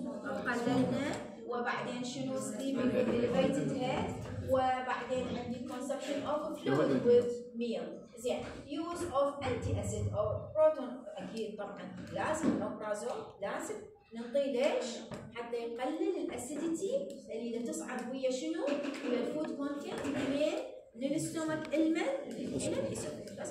قللنا، وبعدين شنو؟ sleeping with elevated head، وبعدين عندي consumption of fluid with meal. زين، use of anti acid أو بروتون أكيد طبعا لازم، أوبرازول لازم نعطيه ليش؟ حتى يقلل الأسيديتي اللي دا تصعد ويا شنو؟ ويا الفود كونتنت من من الاستومك المن إلى الإسوفيجاس.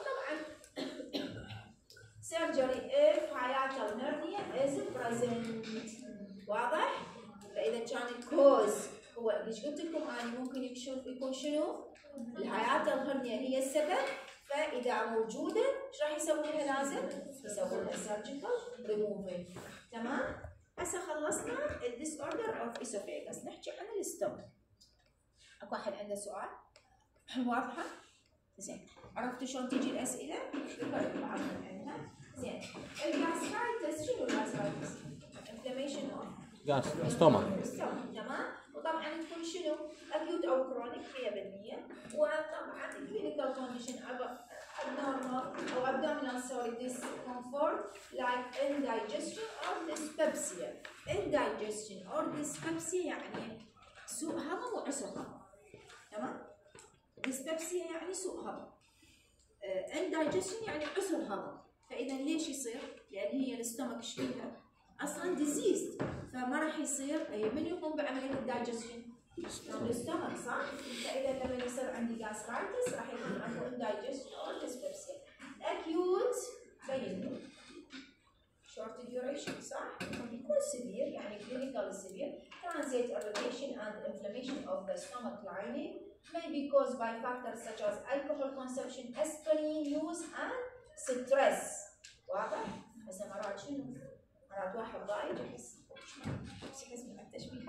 surgery if hiatal hernia is present. واضح؟ فإذا كان الكوز هو ليش قلت لكم أنا ممكن يكون شنو؟ الهاياتال هرنيا هي السبب، فإذا موجودة إيش راح يسوون لها؟ لازم يسوون لها surgical removal. تمام؟ هسه خلصنا ال disorder of esophagus، نحكي عن الستومك. أكو أحد عنده سؤال؟ واضحة؟ زين، عرفتوا شلون تجي الأسئلة؟ ذكرت بعضهم عنها. زين، الجاسترايتس شنو الجاسترايتس؟ انفلاميشن اوف جاس ستومك. تمام؟ وطبعا تكون شنو؟ اكيوت او كرونيك. كرونيك مية بالمية. وطبعا clinical condition abnormal او abdominal sorry discomfort like indigestion or dyspepsia. indigestion or dyspepsia يعني سوء هضم وعسر هضم. تمام؟ dyspepsia يعني سوء هضم. uh, indigestion يعني عسر هضم. فاذا ليش يصير؟ لان هي الاستومك ايش فيها؟ اصلا ديزيز، فما راح يصير من يقوم بعمليه الدايجستشن؟ الاستومك صح؟ فاذا لما يصير عندي جاسترايتس راح يكون اكو indigestion or dyspepsia. acute بينه short duration صح؟ يكون severe يعني clinically severe. transient irritation and inflammation of the stomach lining may be caused by factors such as alcohol consumption, aspirin use and stress. واضح؟ هسه مرات شنو؟ مرات واحد ضايج يحس يحس بالتشبيه.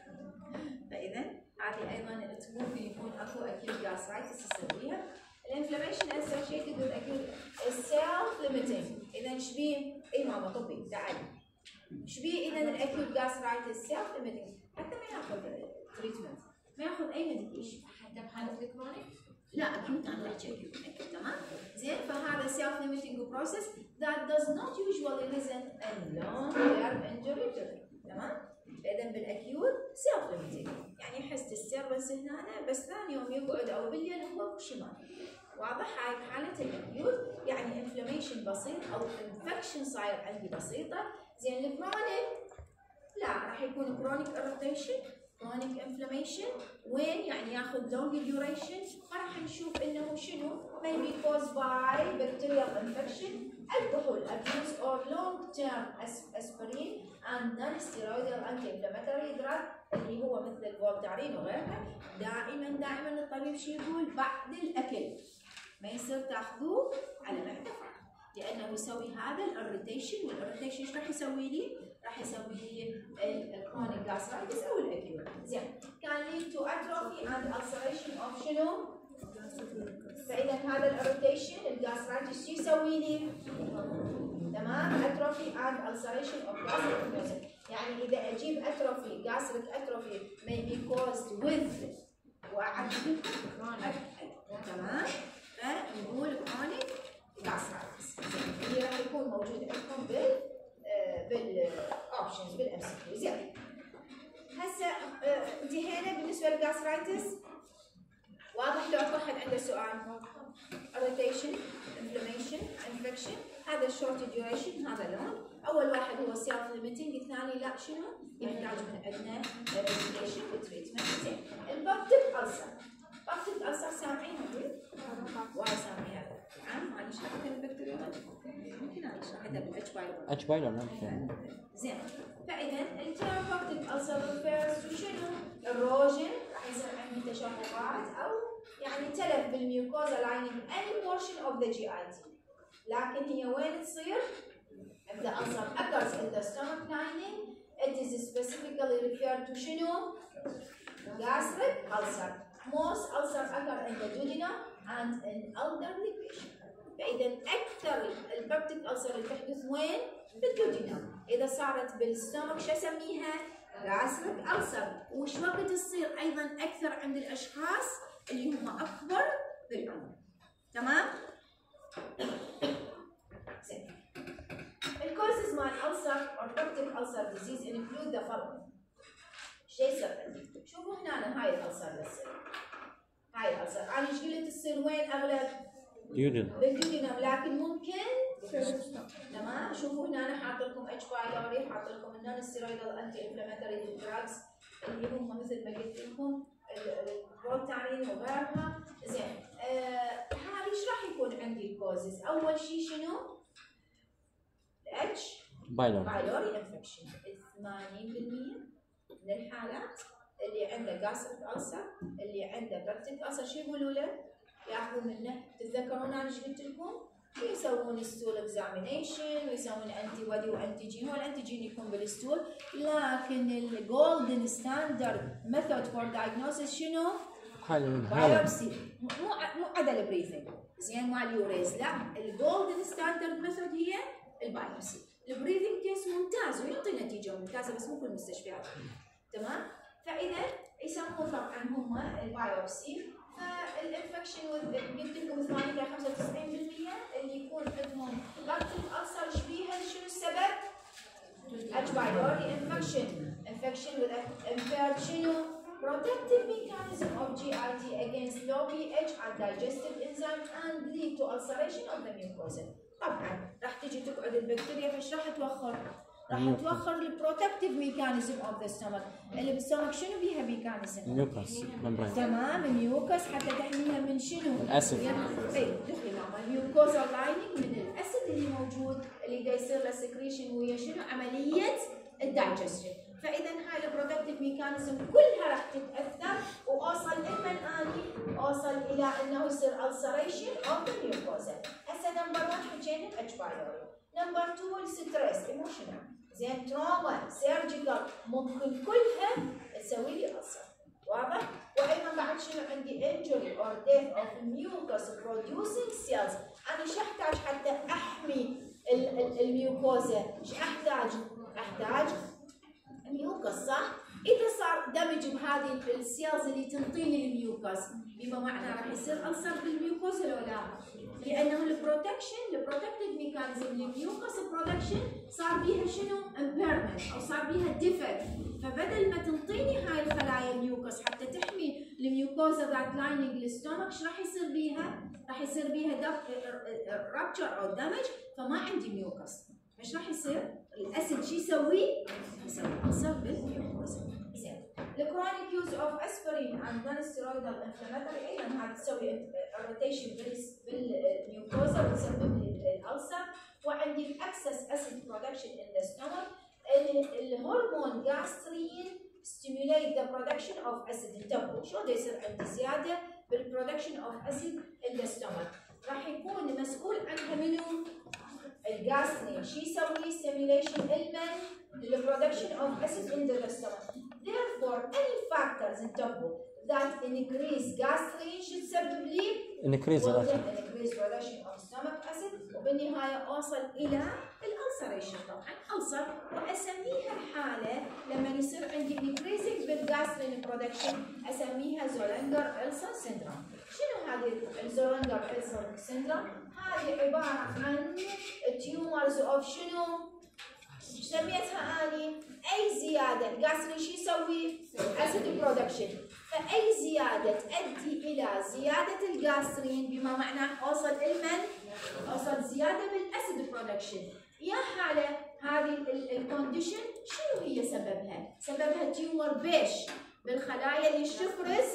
فاذا هذه ايضا ممكن يكون اكو acute gastritis يصير فيها. الانفلاميشن associated with acute self limiting. اذا ايش بيه؟ اي ماما طبي تعالي. ايش بيه اذا الاكيوت gastritis self limiting؟ حتى ما ياخذ تريتمنت، ما ياخذ اي ميديكيشن حتى بحاله الكرونيك؟ لا اكيوت انا بحكي اكيوت اكيوت تمام؟ زين فهذا self limiting process that does not usually result in long term injury to تمام؟ فاذا بالاكيوت self limiting يعني يحس السيرفس هنا بس ثاني يوم يقعد او بالليل هو شمال. واضح؟ هاي بحاله الاكيوت يعني انفلاميشن بسيط او انفكشن صاير عندي بسيطه. زين الكرونيك لا راح يكون كرونيك irritation chronic inflammation وين يعني ياخذ long duration. فراح نشوف انه شنو may be caused by bacterial infection, alcohol abuse or long term aspirin and non-steroidal anti-inflammatory drug اللي هو مثل الفولتارين وغيرها. دائما دائما الطبيب شو يقول؟ بعد الاكل ما يصير تاخذوه على معده فقط لانه يسوي هذا الاريتيشن. والاريتيشن ايش راح يسوي لي؟ راح يسوي لي الكرونيك جاسترايتس او الاكيوت. زين كان ليد تو اتروفي اند ulceration اوف شنو؟ فاذا هذا الاريتيشن الجاسترايتس شو يسوي لي؟ تمام؟ اتروفي اند ulceration اوف gastric يعني اذا اجيب اتروفي gastric atrophy may be caused with واعدد تمام؟ فنقول كرونيك جاسترايتس اللي راح يكون موجود عندكم بال بالاوبشنز بالام سي كيو. زين هسه انتهينا بالنسبه للجاسترايتس. واضح لو اكو احد عنده سؤال؟ irritation inflammation infection هذا الشورت ديوريشن هذا لون. اول واحد هو سيلف ليميتنج، الثاني لا شنو؟ يحتاج من عندنا ميديكيشن وتريتمنت. زين البابتيك ألسر. بابتيك ألسر سامعينها؟ وايد سامعينها. نعم معليش حتى البكتيريولوجي ممكن انا اشرحها بالاتش بايلر. اتش بايلر ممكن. زين فاذا التيرم بابتيك ألسر refers to شنو؟ erosion راح يصير عندي تشققات او يعني تلف بالميوكوزا لايننج any portion of the جي آي تي. لكن هي وين تصير؟ if the ulcer occurs in the stomach lining it is specifically referred to شنو؟ gastric ulcer. most ulcer occur in the duodenum and in elderly patients. فإذا أكثر البابتيك ألسر اللي تحدث وين؟ بالدودينم. إذا صارت بالستومك شو أسميها؟ gastric ulcer. وش وقت تصير أيضا أكثر عند الأشخاص اللي هم أكبر بالعمر. تمام؟ زين. الكوزز مال ulcer or peptic ulcer disease include the following. شو يصير عندي؟ شوفوا هنا هاي الألسر بس. هاي الألسر أنا إيش قلت تصير وين أغلب؟ ديودينم. بالديودينم لكن ممكن تمام. شوفوا هنا أنا حاط لكم اتش بايلوري، حاط لكم النون ستيرويدال انتي انفلاماتوري دراجز اللي هم مثل ما قلت لكم الفولتارين وغيرها. زين آه هذه ايش راح يكون عندي الكوزز؟ أول شيء شنو؟ الاتش بايلوري بايلوري انفكشن. ثمانين بالمئة من الحالات اللي عنده جاستريك ألسر اللي عنده بابتيك ألسر شو يقولوا له؟ ياخذون منه. تتذكرون انا ايش قلت لكم؟ يسوون ستول اكزامينيشن ويسوون انتي ودي وانتي جين. هو الانتي جين يكون بالستول لكن الجولدن ستاندرد ميثود فور دايجنوستس شنو؟ بايوبسي. مو مو عدا البريثنج زين مال يوريز، لا الجولدن ستاندرد ميثود هي البايوبسي. البريثنج تيست ممتاز ويعطي نتيجه ممتازه بس مو كل المستشفيات. تمام؟ فاذا يسموه طبعا هم البايوبسي. فالانفكشن قلت لكم ثمانين إلى خمسة وتسعين بالمئة اللي يكون عندهم لاكتيك ألسر شبيها شنو السبب؟ H. pylori infection. Infection with impaired شنو؟ Protective mechanism of G I T against low pH and digestive enzyme and lead to ulceration of the mucosa. طبعا راح تجي تقعد البكتيريا فايش راح توخر؟ راح توخر البروتكتيف ميكانيزم اوف ذا ستومك. اللي بالستومك شنو بيها ميكانيزم؟ ميوكس ممبرين. تمام، ميوكس حتى تحميها من شنو؟ الاسيد. اي دخلي ماما الميوكوزا لايننج من الاسيد اللي موجود اللي دا يصير له سكريشن ويا شنو؟ عمليه الدايجستشن. فاذا هاي البروتكتيف ميكانيزم كلها راح تتاثر واوصل لمن اني اوصل الى انه يصير السريشن اوف ذا ميوكوزا. هسه نمبر واحد حكينا اتش بايلوري. نمبر اثنين الستريس ايموشنال. زين تروما سيرجيكال ممكن كلها تسوي لي ألسر. واضح؟ وايضا بعد شنو عندي injury or death of mucus producing cells. انا ايش احتاج حتى احمي الميوكوزا؟ ايش احتاج؟ احتاج ميوكس صح؟ اذا صار دمج بهذه السيلز اللي تنطيني الميوكس بما معناه راح يصير ألسر بالميوكوزا لو لا؟ لانه البروتكشن البروتكتيف ميكانيزم للميوكس برودكشن صار بيها شنو؟ امبيرمنت او صار بيها ديفكت. فبدل ما تنطيني هاي الخلايا الميوكس حتى تحمي الميوكوزا ذات لايننج للستومك، ايش راح يصير بيها؟ راح يصير بيها رابتشر او دمج، فما عندي ميوكس. ايش راح يصير؟ الاسيد شو يسوي؟ يسوي ألسر بالميوكوزا. زين الكرونيك يوز اوف اسبرين اند نون ستيرويدال انفلاماتوري ايضا هذا تسوي اريتيشن بالميوكوزا وتسبب لي الالسر. وعندي الاكسس اسيد برودكشن ان ذا ستومك. الهرمون جاسترين stimulate the production of acid. انتبهوا شو دا يصير عندي زياده بالبرودكشن اوف اسيد ان ذا ستومك. راح يكون مسؤول عنها منو؟ الجاسترين. شو يسوي؟ stimulation المن للبرودكشن اوف اسيد in the stomach. Therefore any factors انتبهوا that increase gastrin شو تسبب لي؟ increase increase production of stomach acid وبالنهايه اوصل الى الالسريشن. طبعا السر واسميها الحاله لما يصير عندي increasing بالجاسترين برودكشن اسميها زولنجر ألسر سيندروم. شنو هذه الزولنجر ألسر سيندروم؟ هذه عباره عن تيومرز اوف شنو؟ سميتها اني اي زياده الجاسترين شو يسوي؟ اسيد برودكشن. فاي زياده تؤدي الى زياده الجاسترين بما معناه اوصل المن اوصل زياده بالاسيد برودكشن. يا حاله هذه الكونديشن شنو هي سببها؟ سببها تيومر بيش بالخلايا اللي تفرز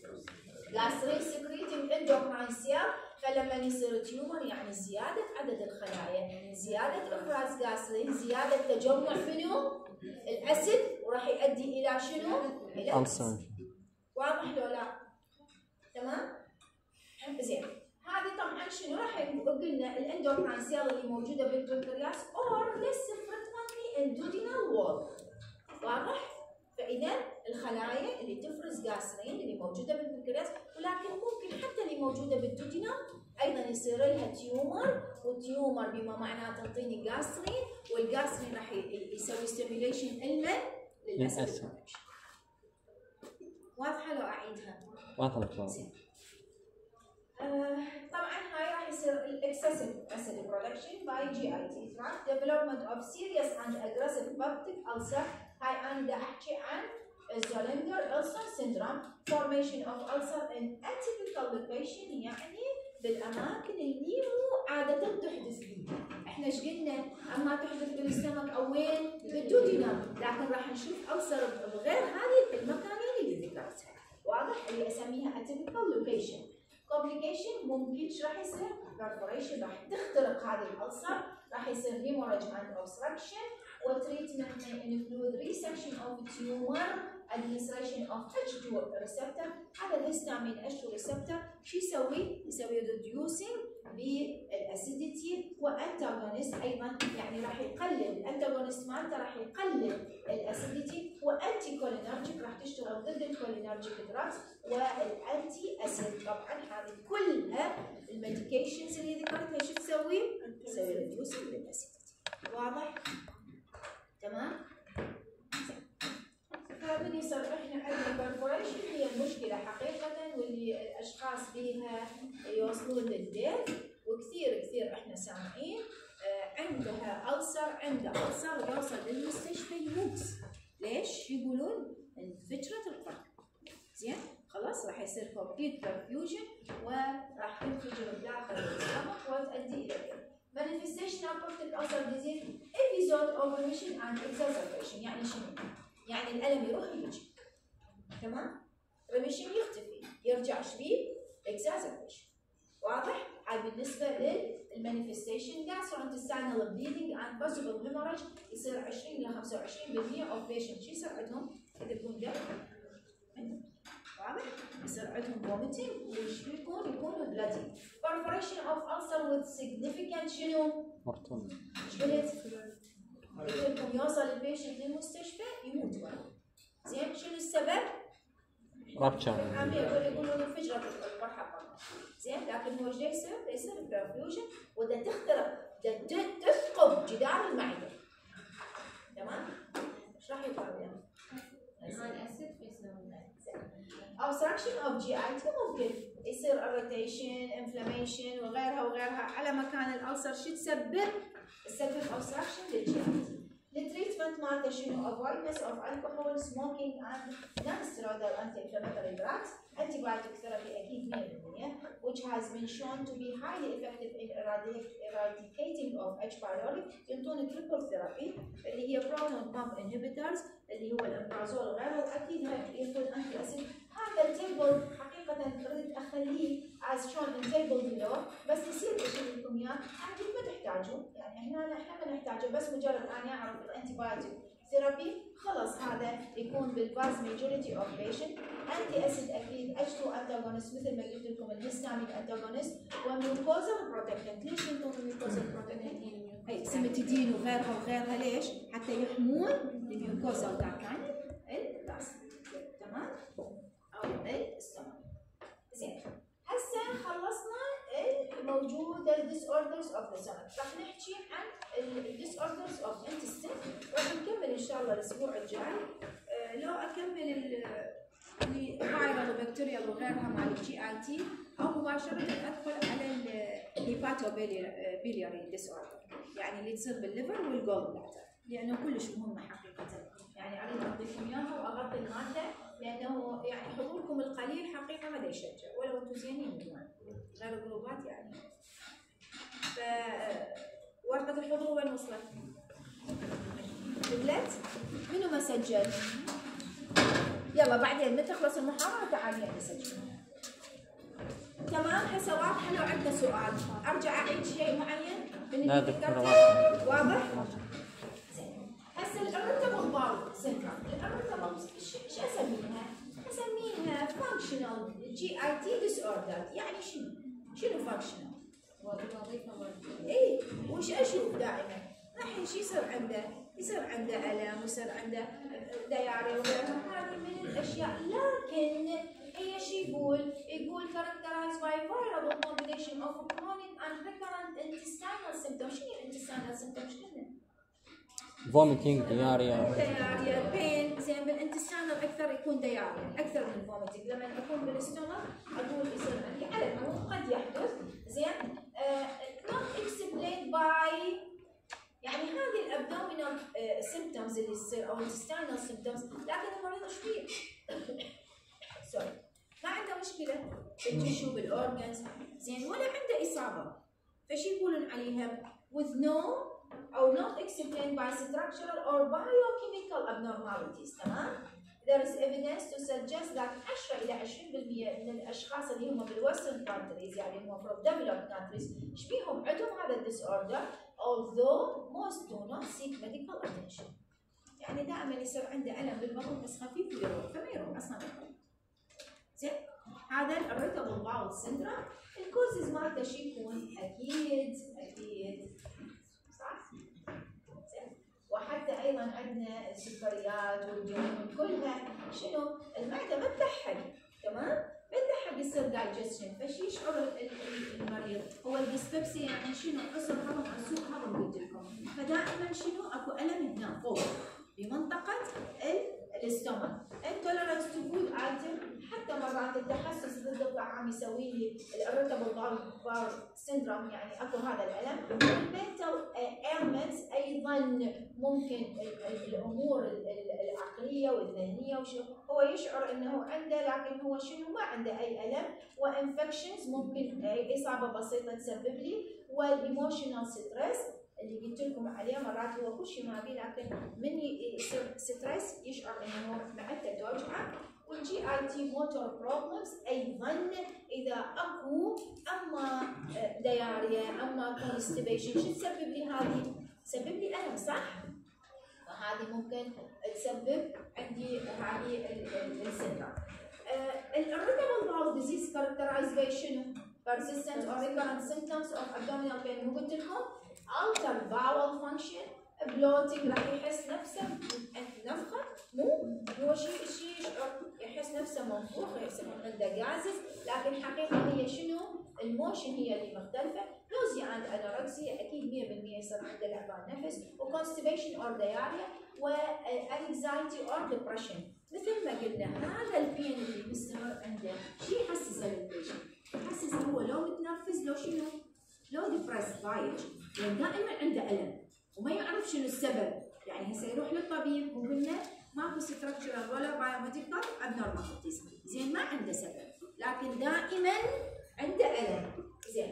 جاسترين سكريتنج اندوكراين سيل. فلما يصير تيومر يعني زياده عدد الخلايا، زياده افراز جاسترين، زياده تجمع منو؟ الاسيد وراح يؤدي الى شنو؟ الى ألسر. واضح لو لا؟ تمام؟ زين هذه طبعا شنو راح قلنا الاندوكراين سيل اللي موجوده بالبنكرياس اور ليس فريكوينتلي ان دودينال وول. واضح؟ فاذا الخلايا اللي تفرز جاسترين اللي موجوده بالبنكرياس، ولكن ممكن حتى اللي موجوده بالدودينال ايضا يصير لها تيومر، والتيومر بما معناه تعطيني جاسترين، والجاسترين راح يسوي ستيميوليشن المن للاسيد. واضحه لو اعيدها؟ واضحه دكتور. آه طبعا هاي راح يصير الاكسسيف اسيد برودكشن باي جي اي تي تراك ديفلوبمنت اوف سيريس اند اجريسيف بابتيك ألسر. هاي انا دا احكي عن الزولنجر ألسر سيندروم. فورميشن اوف ألسر ان اتيبيكال لوكيشن يعني بالاماكن اللي مو عاده تحدث فيها. احنا ايش قلنا؟ اما تحدث بالستمك او وين؟ بالدودينام، لكن راح نشوف ألسر بغير هذه المكانين اللي ذكرتها. واضح؟ اللي اسميها اتيبيكال لوكيشن. complication ممكن ايش راح يصير؟ perforation راح تخترق هذه الألسر، راح يصير hemorrhage and obstruction. وتريتمنت may include resection of tumor, administration of H two receptor. هذا الهستامين H two receptor شو يسوي؟ يسوي reducing بالاسيديتي وانتاغونست ايضا، يعني راح يقلل الانتاغونست مالته راح يقلل الاسيديتي، وانتي كولينرجيك راح تشتغل ضد الكولينرجيك دراجز والانتي اسيد. طبعا هذه كلها الميديكيشنز اللي ذكرتها شو تسوي؟ تسوي ريديوسنج للاسيديتي. واضح؟ تمام؟ سبب يصير احنا عندنا برفوريشن هي المشكله حقيقه، واللي الاشخاص بيها يوصلون للديث، وكثير كثير احنا سامعين آه عندها ألسر، عنده ألسر يوصل للمستشفى يموت. ليش؟ يقولون انفجرت القلب. زين؟ خلاص راح يصير كومبليت برفيوجن وراح تنفجر داخل الاستمك وتؤدي الى الديث. manifestation of peptic ulcer disease episode of remission and exacerbation. يعني شنو؟ يعني الألم يروح يجي. تمام؟ remission يختفي، يرجع شبيه exacerbation. واضح؟ هاي بالنسبة للمانيفستيشن. gastrointestinal bleeding and possible hemorrhage يصير عشرين إلى خمسة وعشرين بالمئة of patient شو يصير عندهم؟ يكون قلب. واضح؟ يصير عندهم vomiting وش يكون؟ يكون bloody. perforation of ulcer with significant شنو؟ مرتون. ايش قلت؟ قلت لكم يوصل البيشنت للمستشفى يموت ورا. زين شنو السبب؟ رابتشر. يقولون انفجرت القلب مرحبا. زين لكن هو ايش يصير؟ يصير برفيوجن وده تخترق، ده تثقب جدار المعده. تمام؟ ايش راح يطلع لنا؟ الاسيد يسوون obstruction of جي آي تي ممكن يصير irritation, inflammation وغيرها وغيرها على مكان الألسر. شو تسبب؟ تسبب obstruction للجي آي تي. التريتمنت مالته شنو؟ avoidance of alcohol, smoking and non-steroidal anti-inflammatory drugs. antibiotic therapy أكيد مية بالمية which has been shown to be highly effective in eradicating of H. pylori. ينطون triple therapy اللي هي proton pump inhibitors اللي هو الامبرازول وغيره، واكيد ينطون انتي اسيد. هذا التيبل حقيقه ردت اخليه as shown in table below، بس يصير اشيل لكم اياه، اكيد ما تحتاجوا، يعني هنا احنا ما نحتاجه، بس مجرد اني اعرف الانتي بايوتيك ثيرابي خلص هذا يكون بالفاز ماجوريتي اوف بيشنت. انتي اسيد اكيد اتش تو انتاغونست مثل ما قلت لكم الهستامين انتاغونست وميوكوزال بروتكتنت. ليش ينطون الميوكوزال بروتكتنت؟ اي سيمتيدين وغيرها وغيرها، ليش؟ حتى يحمون الميوكوزا وكان البلاسما. تمام؟ او الاستومك. زين هسه خلصنا الموجود الديس اوردرز اوف ذا ستومك، راح نحكي عن الديس اوردرز اوف انتستين، راح نكمل ان شاء الله الاسبوع الجاي. أه لو اكمل اللي فايرال وبكتيريال وغيرها مال الجي اي تي، او مباشره ادخل على الهيباتوبيلياري ديس اوردر، يعني اللي تصير بالليفر والجول بلاتر، لانه كلش مهمه حقيقه، يعني اريد اعطيكم اياها واغطي الماده، لانه يعني حضوركم القليل حقيقه ما يشجع، ولو انتم زينين كمان غير جروبات يعني. ف ورقه الحضور وين وصلت؟ قبلت؟ منو ما سجل؟ يلا بعدين متى تخلص المحاضره تعالي نسجل. تمام؟ هسه واضحه. لو عندنا سؤال ارجع اعيد شيء معين من اللي ذكرته؟ واضح؟ زين هسه الارتبل باول سيندروم، الارتبل ايش اسميها؟ اسميها فانكشنال جي اي تي ديس اوردر. يعني شنو؟ شنو فانكشنال؟ وظيفه وظيفه. اي وش اشوف دائما؟ راح ايش يصير عنده؟ يصير عنده الم ويصير عنده دياري وغيرها، هذه من الاشياء، لكن هي شو يقول؟ يقول characterized by variable combination of chronic and recurrent intestinal symptoms. شنو intestinal symptoms؟ شنو؟ فوميتينج، دياريا. دياريا، بين، زين بالانتستينال اكثر يكون دياريا اكثر من فوميتينج. لما اكون بالاستومك اقول يصير عندي الم قد يحدث، زين not explained by، يعني هذه الابدومينال سيمبتومز اللي تصير او intestinal symptoms، لكن المريض ايش فيه؟ سوري ما عنده مشكله بالتشو بالاورجنز، زين ولا عنده اصابه، فشي يقولون عليها with no او not explained by structural or biochemical abnormalities. تمام؟ There is evidence to suggest that عشرة إلى عشرين بالمئة من الاشخاص اللي هم بالwestern countries، يعني هم from developed countries، ايش بيهم عندهم هذا الديس اوردر، although most do not seek medical attention. يعني دائما يصير عنده الم بالبطن بس خفيف ويروح، فما يروح اصلا يروح. زين هذا الاريتابل باول سيندروم، الكوزز مالته شو يكون؟ اكيد اكيد صح؟ زين وحتى ايضا عندنا السكريات والدهون كلها شنو؟ المعده ما تلحق، تمام؟ ما تلحق يصير دايجستشن، فشي يشعر المريض هو الديسبيبسيا، يعني شنو؟ عسر هضم او سوء هضم قلت لكم، فدائما شنو؟ اكو الم هنا فوق بمنطقه الاستومك. intolerance to food item، حتى مرات التحسس ضد الطعام يسوي لي الاريتابل باول سيندروم، يعني اكو هذا الالم. المنتل ailments ايضا ممكن الامور العقليه والذهنيه وشو هو يشعر انه عنده لكن هو شنو ما عنده اي الم. وانفكشنز ممكن اصابه بسيطه تسبب لي. والايموشنال ستريس اللي قلت لكم عليه مرات هو كل شيء ما بيه، لكن من يصير ستريس يشعر انه معدته توجعه. والجي اي تي موتور بروبلمز ايضا اذا اكو اما دياريا اما كونستيبيشن شو تسبب لي هذه؟ تسبب لي الم صح؟ فهذه ممكن تسبب عندي هذه السندروم. الاريتابل باول ديزيز كاركترايز باي شنو؟ persistent or recurrent symptoms of abdominal pain. مو قلت لكم alter bowel function bloating، راح يحس نفسه نفخه، مو هو شيء شيء يشعر يحس نفسه منفوخ، يحس عنده جازز، لكن حقيقه هي شنو؟ الموشن هي اللي مختلفه. نوزي عند انوركسيا اكيد مية بالمية يصير عنده لعبان نفس، وكونستيبيشن اور دياريا، وانكزايتي اور ديبرشن. مثل ما قلنا هذا البين اللي مستمر عنده شيء يحسسه للبيشنت، يحسسه هو لو متنرفز لو شنو؟ لو ديبرس ضايج، لان دائما عنده الم وما يعرف شنو السبب. يعني هسه يروح للطبيب وقلنا ماكو ستراكشرال ولا بايوميديكال ابنورماليتيز، زين ما عنده سبب لكن دائما عنده الم. زين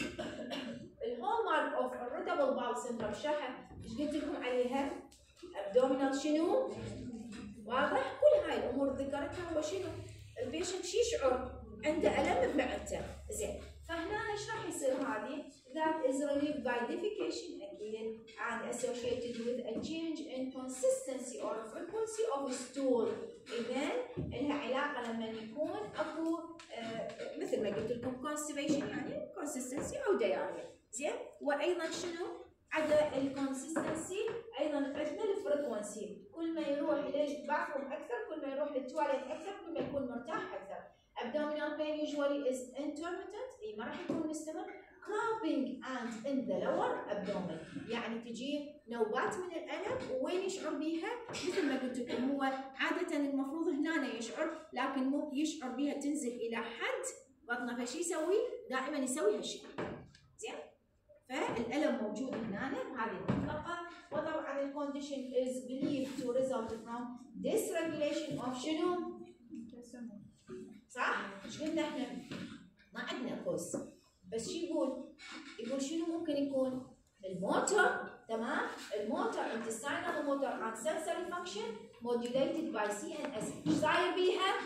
الهول مارك اوف irritable bowel syndrome شرحه ايش قلت لكم عليها؟ ابدومينال شنو؟ واضح؟ كل هاي الامور ذكرتها. هو شنو؟ البيشنت شو يشعر؟ عنده الم بمعدته. زين فهنا ايش راح يصير هذه؟ that is relieved by defecation again and associated with a change in consistency or frequency of stool. إذا لها علاقة لما يكون اكو آه مثل ما قلت لكم constipation يعني consistency أو diarrhea. زين وأيضا شنو؟ عدا الكونسستنسي ايضا عندنا الفريكونسي، كل ما يروح للباثروم اكثر كل ما يروح للتواليت اكثر كل ما يكون مرتاح اكثر. abdominal pain usually is intermittent، اي ما راح يكون مستمر. cramping and in the lower abdomen، يعني تجي نوبات من الالم وين يشعر بيها؟ مثل ما قلت لكم هو عاده المفروض هنا يشعر، لكن مو يشعر بيها تنزل الى حد بطنه، فشي يسوي؟ دائما يسوي هالشيء. زين؟ فالألم موجود هنا بهذه المنطقة. وطبعا الكونديشن is believed to result from dysregulation of شنو؟ صح؟ ايش قلنا احنا؟ ما عندنا كوز، بس شو يقول؟ يقول شنو ممكن يكون؟ الموتور، تمام؟ الموتور intestinal motor and sensory function modulated by C N S. ايش صاير بيها؟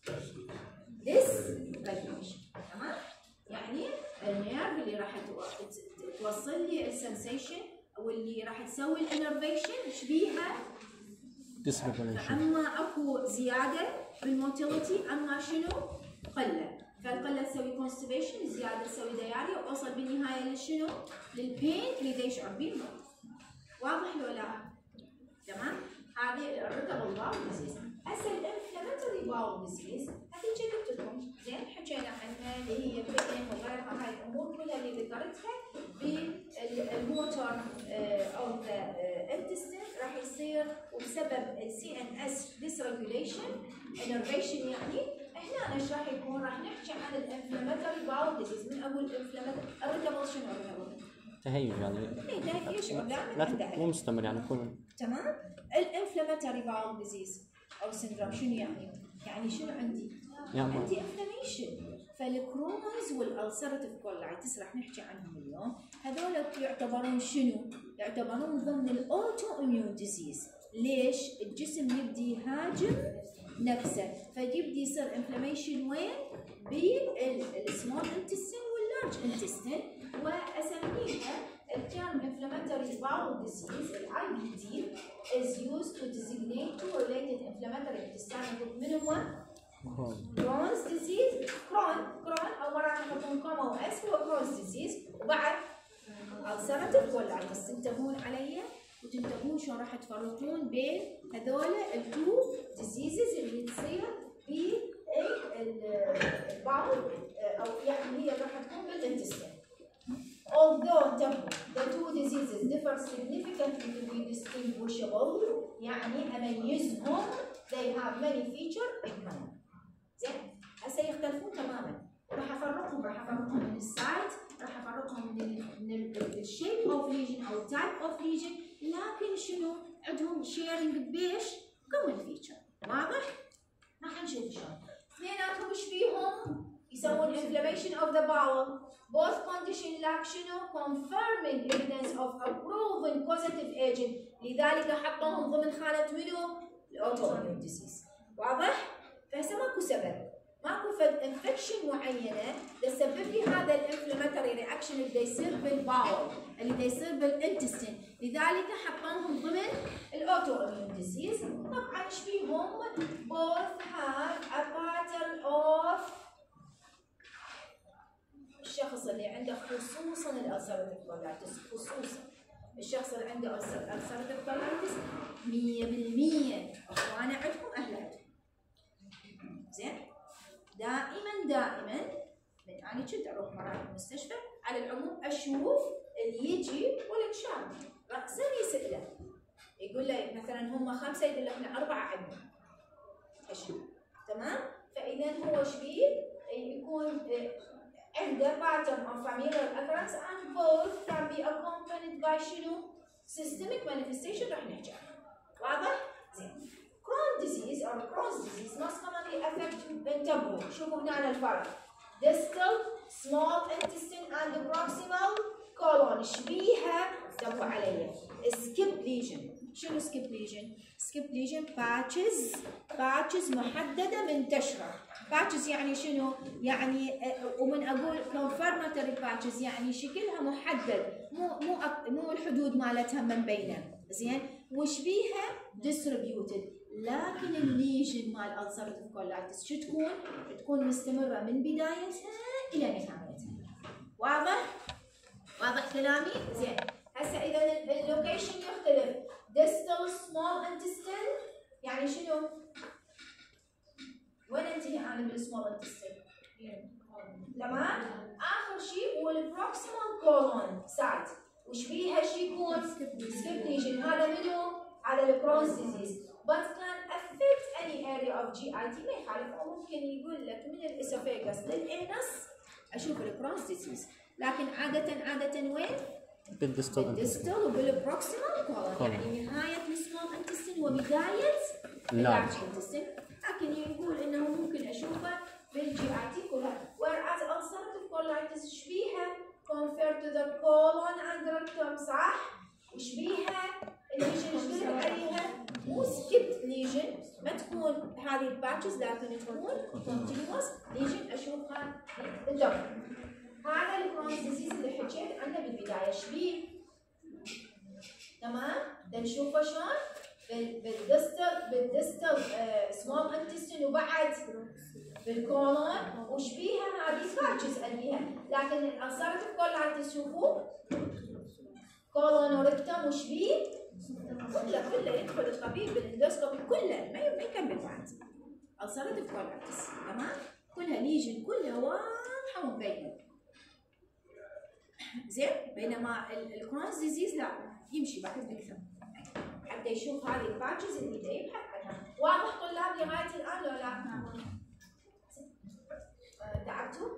dysregulation، تمام؟ يعني النيرف اللي راح توصل لي السنسيشن او اللي راح تسوي الانرفيشن ايش بيها؟ ديسريجوليشن. اما اكو زياده بالموتيليتي اما شنو؟ قله، فالقله تسوي كونستيبيشن، الزياده تسوي دياريا، واوصل بالنهايه لشنو؟ للبين اللي يشعر به المريض. واضح لو لا؟ تمام؟ هذه الريتابل باول ديزيز. هسه الانفلاماتوري باول ديزيز هذه جبت لكم، زين حكينا عنها اللي هي بين وغيرها، هاي الامور كلها اللي ذكرتها بالموتور او ذا انتستين راح يصير وبسبب السي ان اس ديسريجوليشن انرفيشن. يعني احنا ايش راح يكون؟ راح نحكي عن الانفلاماتوري باول ديزيز. من اول الانفلاماتوري الريتابل شنو الريتابل؟ تهيج يعني. اي تهيج يشعر لا مو مستمر يعني يكون. تمام؟ الانفلاماتوري باول ديزيز او سندروم شنو يعني؟ يعني شنو عندي؟ يعني عندي انفلاميشن. فالكرونز والالسرتيف كولايتس راح نحكي عنهم اليوم، هذول يعتبرون شنو؟ يعتبرون ضمن الاوتو اميون ديزيز. ليش؟ الجسم يبدي يهاجم نفسه، فيبدي يصير انفلاميشن وين؟ بالسمول انتستين واللارج انتستين. واسميها الترم inflammatory bowel disease ال I B D is used to designate two related inflammatory intestinal. من هو؟ Crohn's disease. Crohn Crohn أو مرة نحطون كوما و S هو Crohn's disease. وبعد ulcerative colitis. تنتبهون علي وتنتبهون شلون راح تفرقون بين هذول التو diseases اللي تصير بالباول أو يعني هي راح تكون بالانتستين. Although the two diseases differ significantly to be distinguishable، يعني أميزهم they have many features in common. زين هسه يختلفون تماما. راح افرقهم راح افرقهم من السايت، راح افرقهم من ال من الشيب اوف ليجن او التايب اوف ليجن، لكن شنو؟ عندهم شيرنج بيش كومن فيتشر. واضح؟ راح نشوف شلون. اثنيناتهم ايش فيهم؟ يسوون inflammation of the bowel. both condition lack شنو؟ confirming evidence of a proven causative agent، لذلك حطوهم ضمن خانة منو؟ الاوتوميون ديزيز. واضح؟ فهسه ماكو سبب، ماكو فد انفكشن معينه تسبب لي هذا الانفلاماتوري رياكشن اللي دا يصير بالباول، اللي دا يصير بالانتستين، لذلك حطوهم ضمن الاوتوميون ديزيز. طبعا ايش فيهم؟ both have a pattern of الشخص اللي عنده خصوصا الالسراتيف كولايتس، خصوصا الشخص اللي عنده الالسراتيف كولايتس مية بالمية اخوانه عندهم اهل عندهم. زين؟ دائما دائما من انا كنت اروح مرات المستشفى على العموم اشوف اللي يجي ولد شاب راسا يساله يقول له مثلا هم خمسه يقول له احنا اربعه عندنا. اشوف تمام؟ فاذا هو ايش بيه؟ يكون عنده pattern of familial occurrence and both can be accompanied by شنو؟ systemic manifestation راح نحكي عنها. واضح؟ زين. Crohn's disease or Crohn's disease most commonly affect التبو. شوفوا هنا الفرق. distal, small intestine and proximal colon. ايش بيها؟ انتبهوا علي. skip lesion. شنو skip lesion؟ skip lesion patches patches محددة منتشرة. patches يعني شنو؟ يعني ومن اقول confirmatory patches يعني شكلها محدد، مو مو مو الحدود مالتها مبينة. زين؟ وش بيها؟ distributed. لكن الليجن مال الالسراتيف كولايتس شو تكون؟ تكون مستمره من بدايتها الى نهايتها. واضح؟ واضح كلامي؟ زين، هسه اذا اللوكيشن يختلف. distal small intestine يعني شنو؟ وين انتهي انا بالسمول انتستين؟ تمام؟ اخر شيء هو البروكسيمال كولون سايت، وش بيها شو يكون؟ سكيب ليجن. هذا منو؟ على الكرونز ديزيز. but can affect any area of جي آي تي. ما يخالف، او ممكن يقول لك من الاسوفيجاس للانس اشوف الكرونز ديزيز، لكن عاده عاده وين؟ بالديستال بالديستال وبالبروكسيمال كولون، يعني نهايه السمول انتستين وبدايه اللارج انتستين. لكن يقول انه ممكن اشوفه بالجي اي تي كلها. whereas ulcerative colitis ايش بيها؟ compared to the colon and rectum. صح؟ وش بيها؟ الليجن ايش قلت عليها؟ مو سكيبت ليجن، ما تكون هذه الباتشز، لكن تكون كونتينوس ليجن اشوفها بالدم. هذا الكرونز ديزيز اللي حكيت عنه بالبدايه. ايش بيه؟ تمام؟ بدنا نشوفه شلون؟ بالديستال بالديستال سمول انتستين وبعد بالكولون. وش بيها؟ هذه باتشز اللي لكن الالسراتيف كولايتس شوفوا كولون وريكتم وش بيه؟ كله كله يدخل الطبيب بالاندوسكوبي كله ما ما يكمل بعد. السراتيف كولايتس تمام؟ كلها ليجن كلها واضحه ومبينه. زين؟ بينما الكرونز ديزيز لا يمشي بعد اكثر حتى يشوف هذه الباتشز اللي دا يبحث عنها. واضح طلاب لغايه الان لو لا؟ تعبتوا؟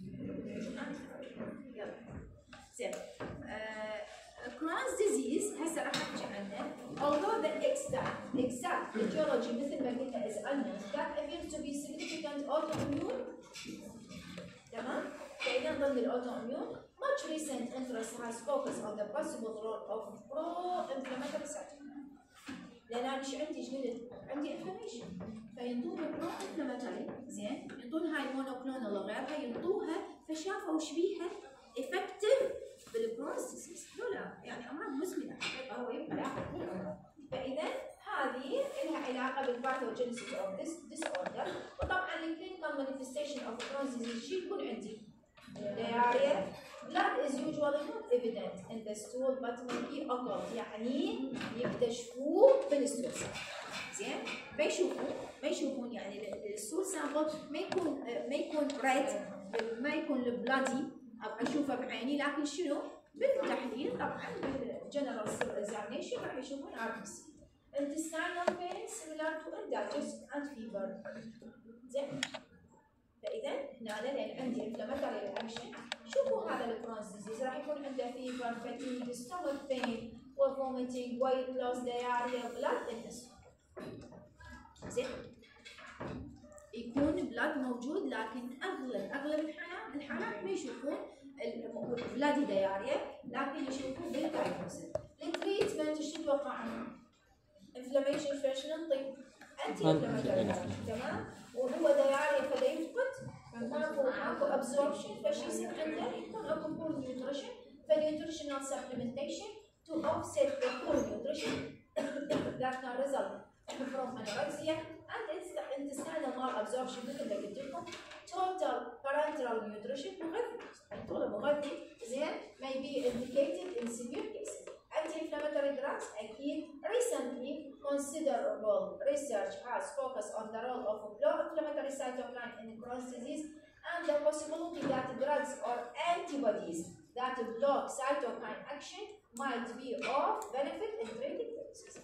يلا زين. Crohn's disease هسه راح احكي عنه. although the exact exact etiology مثل ما قلنا is unknown, that appears to be significant autoimmune. تمام؟ فإذا ضمن الأوتوإميون much recent interest has focused on the possible role of pro-inflammatory cytokine. لأن أنا ايش عندي؟ ايش قلت؟ عندي inflammation، فينطون pro-inflammatory. زين؟ ينطون هاي monoclonal وغيرها ينطوها، فشافوا وش بيها effective بالكرونز ديزيز. لا يعني امراض مزمنه حقيقه هو يبقى ياخذ طول عمره. فاذا هذه لها علاقه بالباثوجينيسيس اوف ذيس ديس اوردر. وطبعا الكلينيكال مانيفستيشن اوف كرونز ديزيز شو يكون عندي؟ diarrhea. blood is usually not evident in the stool but may be occult، يعني يكتشفوه بالستول. زين؟ ما يشوفون ما يشوفون يعني الستول سامبل ما يكون ما يكون ريد، ما يكون البلادي اشوفه بعيني، لكن شنو؟ بالتحليل طبعا بالجنرال اكزامينشن راح يشوفون ار بي سي. intestinal pain similar to indigestion and fever. زين. فاذا هنا لان عندي inflammatory reaction شوفوا هذا الكرونز ديزيز راح يكون عنده fever, fatigue, stomach pain, vomiting, weight loss, diarrhea, blood in the stomach. زين. يكون بلاد موجود لكن اغلب اغلب الحالات الحالات ما يشوفون بلادي دياريا لكن يشوفون بالدايجنوستس. التريتمنت ايش تتوقع عنه؟ انفلاميشن فيش نعطي انتي انفلاماتوري تمام؟ وهو دياريا فدا يفقد ماكو ماكو ابزوربشن فشي يصير عنده يكون اكو بور نيوتريشن فالنيوتريشنال سبلمنتيشن تو اوفست ذا بور نيوتريشن that can result from anorexia and intestinal malabsorption مثل ما قلت لكم. total parenteral nutrition مغذي طول مغذي زين may be indicated in severe cases. Anti-inflammatory drugs أكيد. Recently considerable research has focused on the role of pro-inflammatory cytokine in Crohn's disease and the possibility that drugs or antibodies that block cytokine action might be of benefit in treating purposes.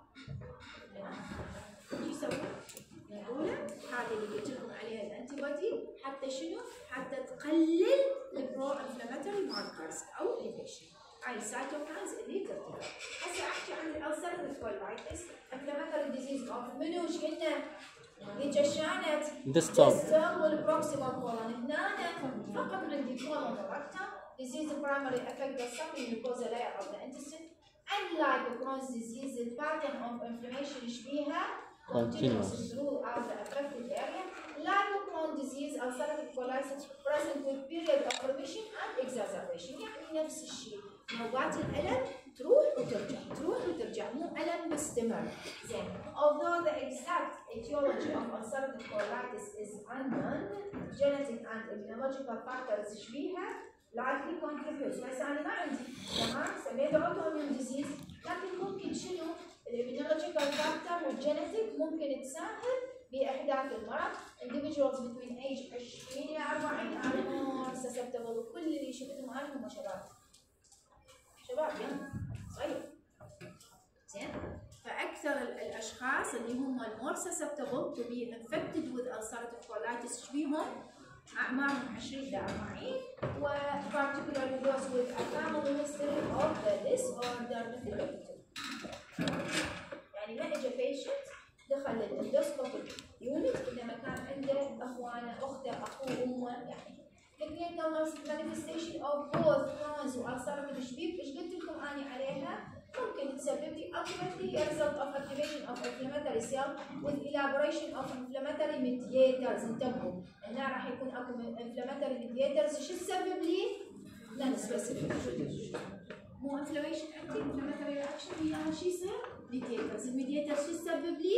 شو يسوي؟ الأولى هذه اللي قلت لكم عليها الأنتي بودي حتى شنو؟ حتى تقلل البرو انفلاماتوري ماركرز أو الإنفكشن. هاي السايتوكاينز اللي ترتفع. هسه أحكي عن الألسراتيف كولايتس انفلاماتوري ديزيز أوف منو ايش قلنا؟ يتشانت ديستال والبروكسيمال كولون. هنا فقط عندي كولون وركتم disease primarily affect the submucosal layer of the intestine. Unlike Crohn's disease, the pattern of inflammation يشبيها continuous throughout the affected area. Like Crohn's disease, ulcerative colitis present with period of remission and exacerbation. يعني نفس الشيء. نوبات الألم تروح وترجع، تروح وترجع، مو ألم مستمر. زين. Although the exact etiology of ulcerative colitis is unknown, genetic and immunological factors يشبيها likely contribute. بس أنا ما عندي تمام سميته autoimmune disease لكن ممكن شنو الimmunological factor والجينيتيك ممكن تساهم بإحداث المرض. individuals between age عشرين إلى أربعين are more susceptible. كل اللي شفتهم أنا هم شباب شباب يعني صغير زين. فأكثر الأشخاص اللي هم more susceptible to be infected with ulcerative colitis شبيهم أعمارهم عشرين إلى أربعين و particularly those with a family history of the disorder مثل ما قلت يعني ما إجا patient دخل الاندوسكوبي يونت إنما كان عنده أخوانه أخته أخوه أمه يعني clinical manifestation of both Crohn's و ulcerative شبيب إيش قلت لكم أنا عليها ممكن تسبب لي ultimately a result of activation of inflammatory cell with elaboration of inflammatory mediators. انتبهوا هنا راح يكون اكو inflammatory mediators شو تسبب لي؟ non specific مو inflammation anti inflammatory reaction وياها شو يصير؟ mediators. الميدياترز شو تسبب لي؟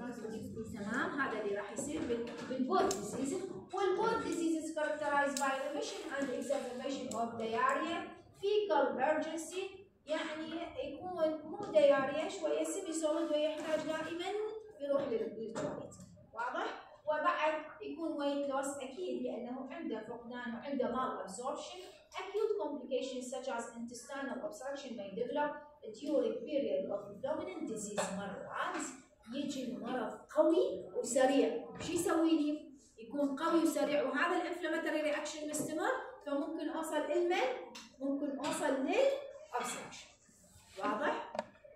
تمام هذا اللي راح يصير بالبوث diseases والبوث diseases characterized by remission and exacerbation of diarrhea, fecal urgency يعني يكون مو دياريا شويه سيمي سوليد ويحتاج دائما يروح للتواليت واضح؟ وبعد يكون ويت لوس اكيد لانه عنده فقدان وعنده مال ابسوربشن. acute complications such as intestinal obstruction may develop during period of abdominal disease. مرات يجي المرض قوي وسريع شو يسوي لي؟ يكون قوي وسريع وهذا الانفلاماتوري رياكشن مستمر فممكن اوصل المن ممكن اوصل لل obstruction. واضح؟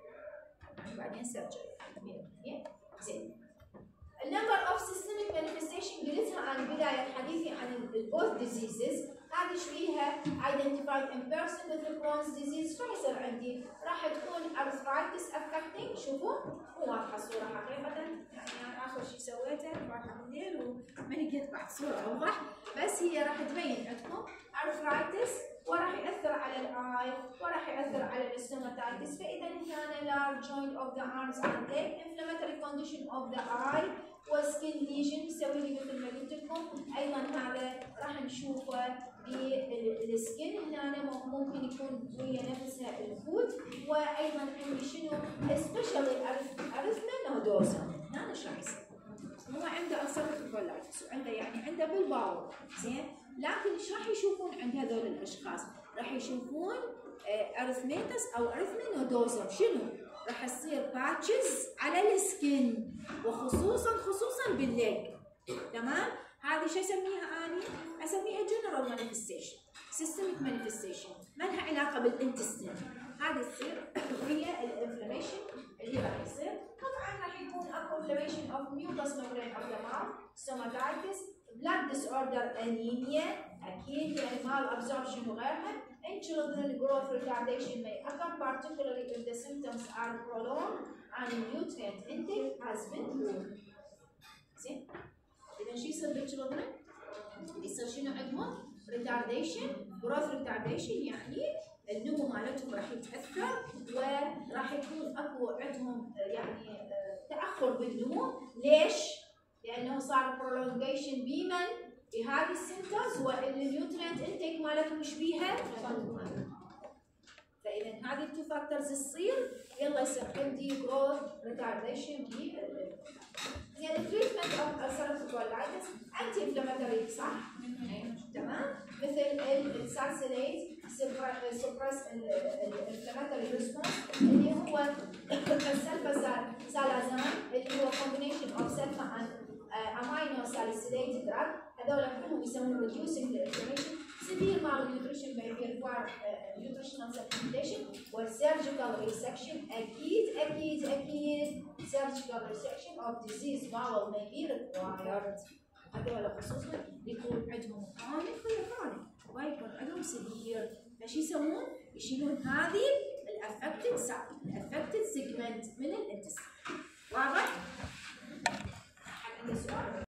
بعدين سيرجري. زين. النمبر اوف سيستميك مانيفستيشن قلتها انا بدايه حديثي عن البوث ديزيزز هذه شبيها ايدنتيفايد ان بيرسون مثل كرونز ديزيز شو يصير عندي؟ راح تكون ارثرايتس افكتنج شوفوا مو واضحه الصوره حقيقه يعني انا اخر شيء سويته راح الليل وما لقيت بعد صوره اوضح بس هي راح تبين عندكم ارثرايتس وراح ياثر على الاي وراح ياثر على الاستوماتايتس فاذا كان large joint of the arms and leg inflammatory condition of the eye وسكين ليجن يسوي لي مثل ما قلت لكم ايضا هذا راح نشوفه بالسكين هنا ممكن يكون ويا نفسها الفود وايضا عندي شنو سبيشالي ارثما نودوزا هنا ايش راح يصير؟ هو عنده ulcerative colitis وعنده يعني عنده بالباور زين لكن ايش راح يشوفون عند هذول الاشخاص؟ راح يشوفون ارثميتس او ارثما نودوزا شنو؟ راح تصير باتشز على السكن، وخصوصا خصوصا بالليج. تمام؟ هذه شو اسميها اني؟ اسميها جنرال مانيفستيشن، سيستميك مانيفستيشن، ما لها علاقه بالانتستين. هذه تصير هي الانفلاميشن اللي راح يصير. طبعا راح يكون اكو انفلاميشن اوف ميوكس ممبرين اوف ذا ماوث، ستوماتايتس، بلاد ديس اوردر، انيميا اكيد يعني مال ابزوربشن وغيرها. In children, growth retardation may occur, particularly if the symptoms are prolonged and nutrient intake has been poor. زين؟ إذا شو يصير بالchildren؟ يصير شنو عندهم؟ retardation، growth retardation يعني النمو مالتهم راح يتأثر، وراح يكون اكو عندهم يعني تأخر بالنمو. ليش؟ لأنه صار prolongation بمن؟ بهذه السيمتومز، والنيوترينت انتيك مالتهم مش بيها. فاذا هذه التو فاكتورز تصير، يلا يصير عندي جروث ريتارديشن ب يعني التريتمنت اوف السيرفيكال كولايتس انتي انفلاماتوري صح؟ تمام؟ مثل السالسيليت سبرس الانفلاماتوري ريسبونس اللي هو السلفازالازان اللي هو كومبينيشن اوف سلفا اند امينو ساليسيليت دراج. هذول كلهم يسمون reducing the inflammation. Severe malnutrition may require uh, nutritional supplementation والsurgical resection. أكيد أكيد أكيد surgical resection of disease bowel may be required. هذول خصوصا يكون عندهم chronic ولا chronic، ويكون عندهم severe. فشو يسوون؟ يشيلون هذه الأفكتد الأفكتد segment من الانتستين. واضح؟ عندي سؤال.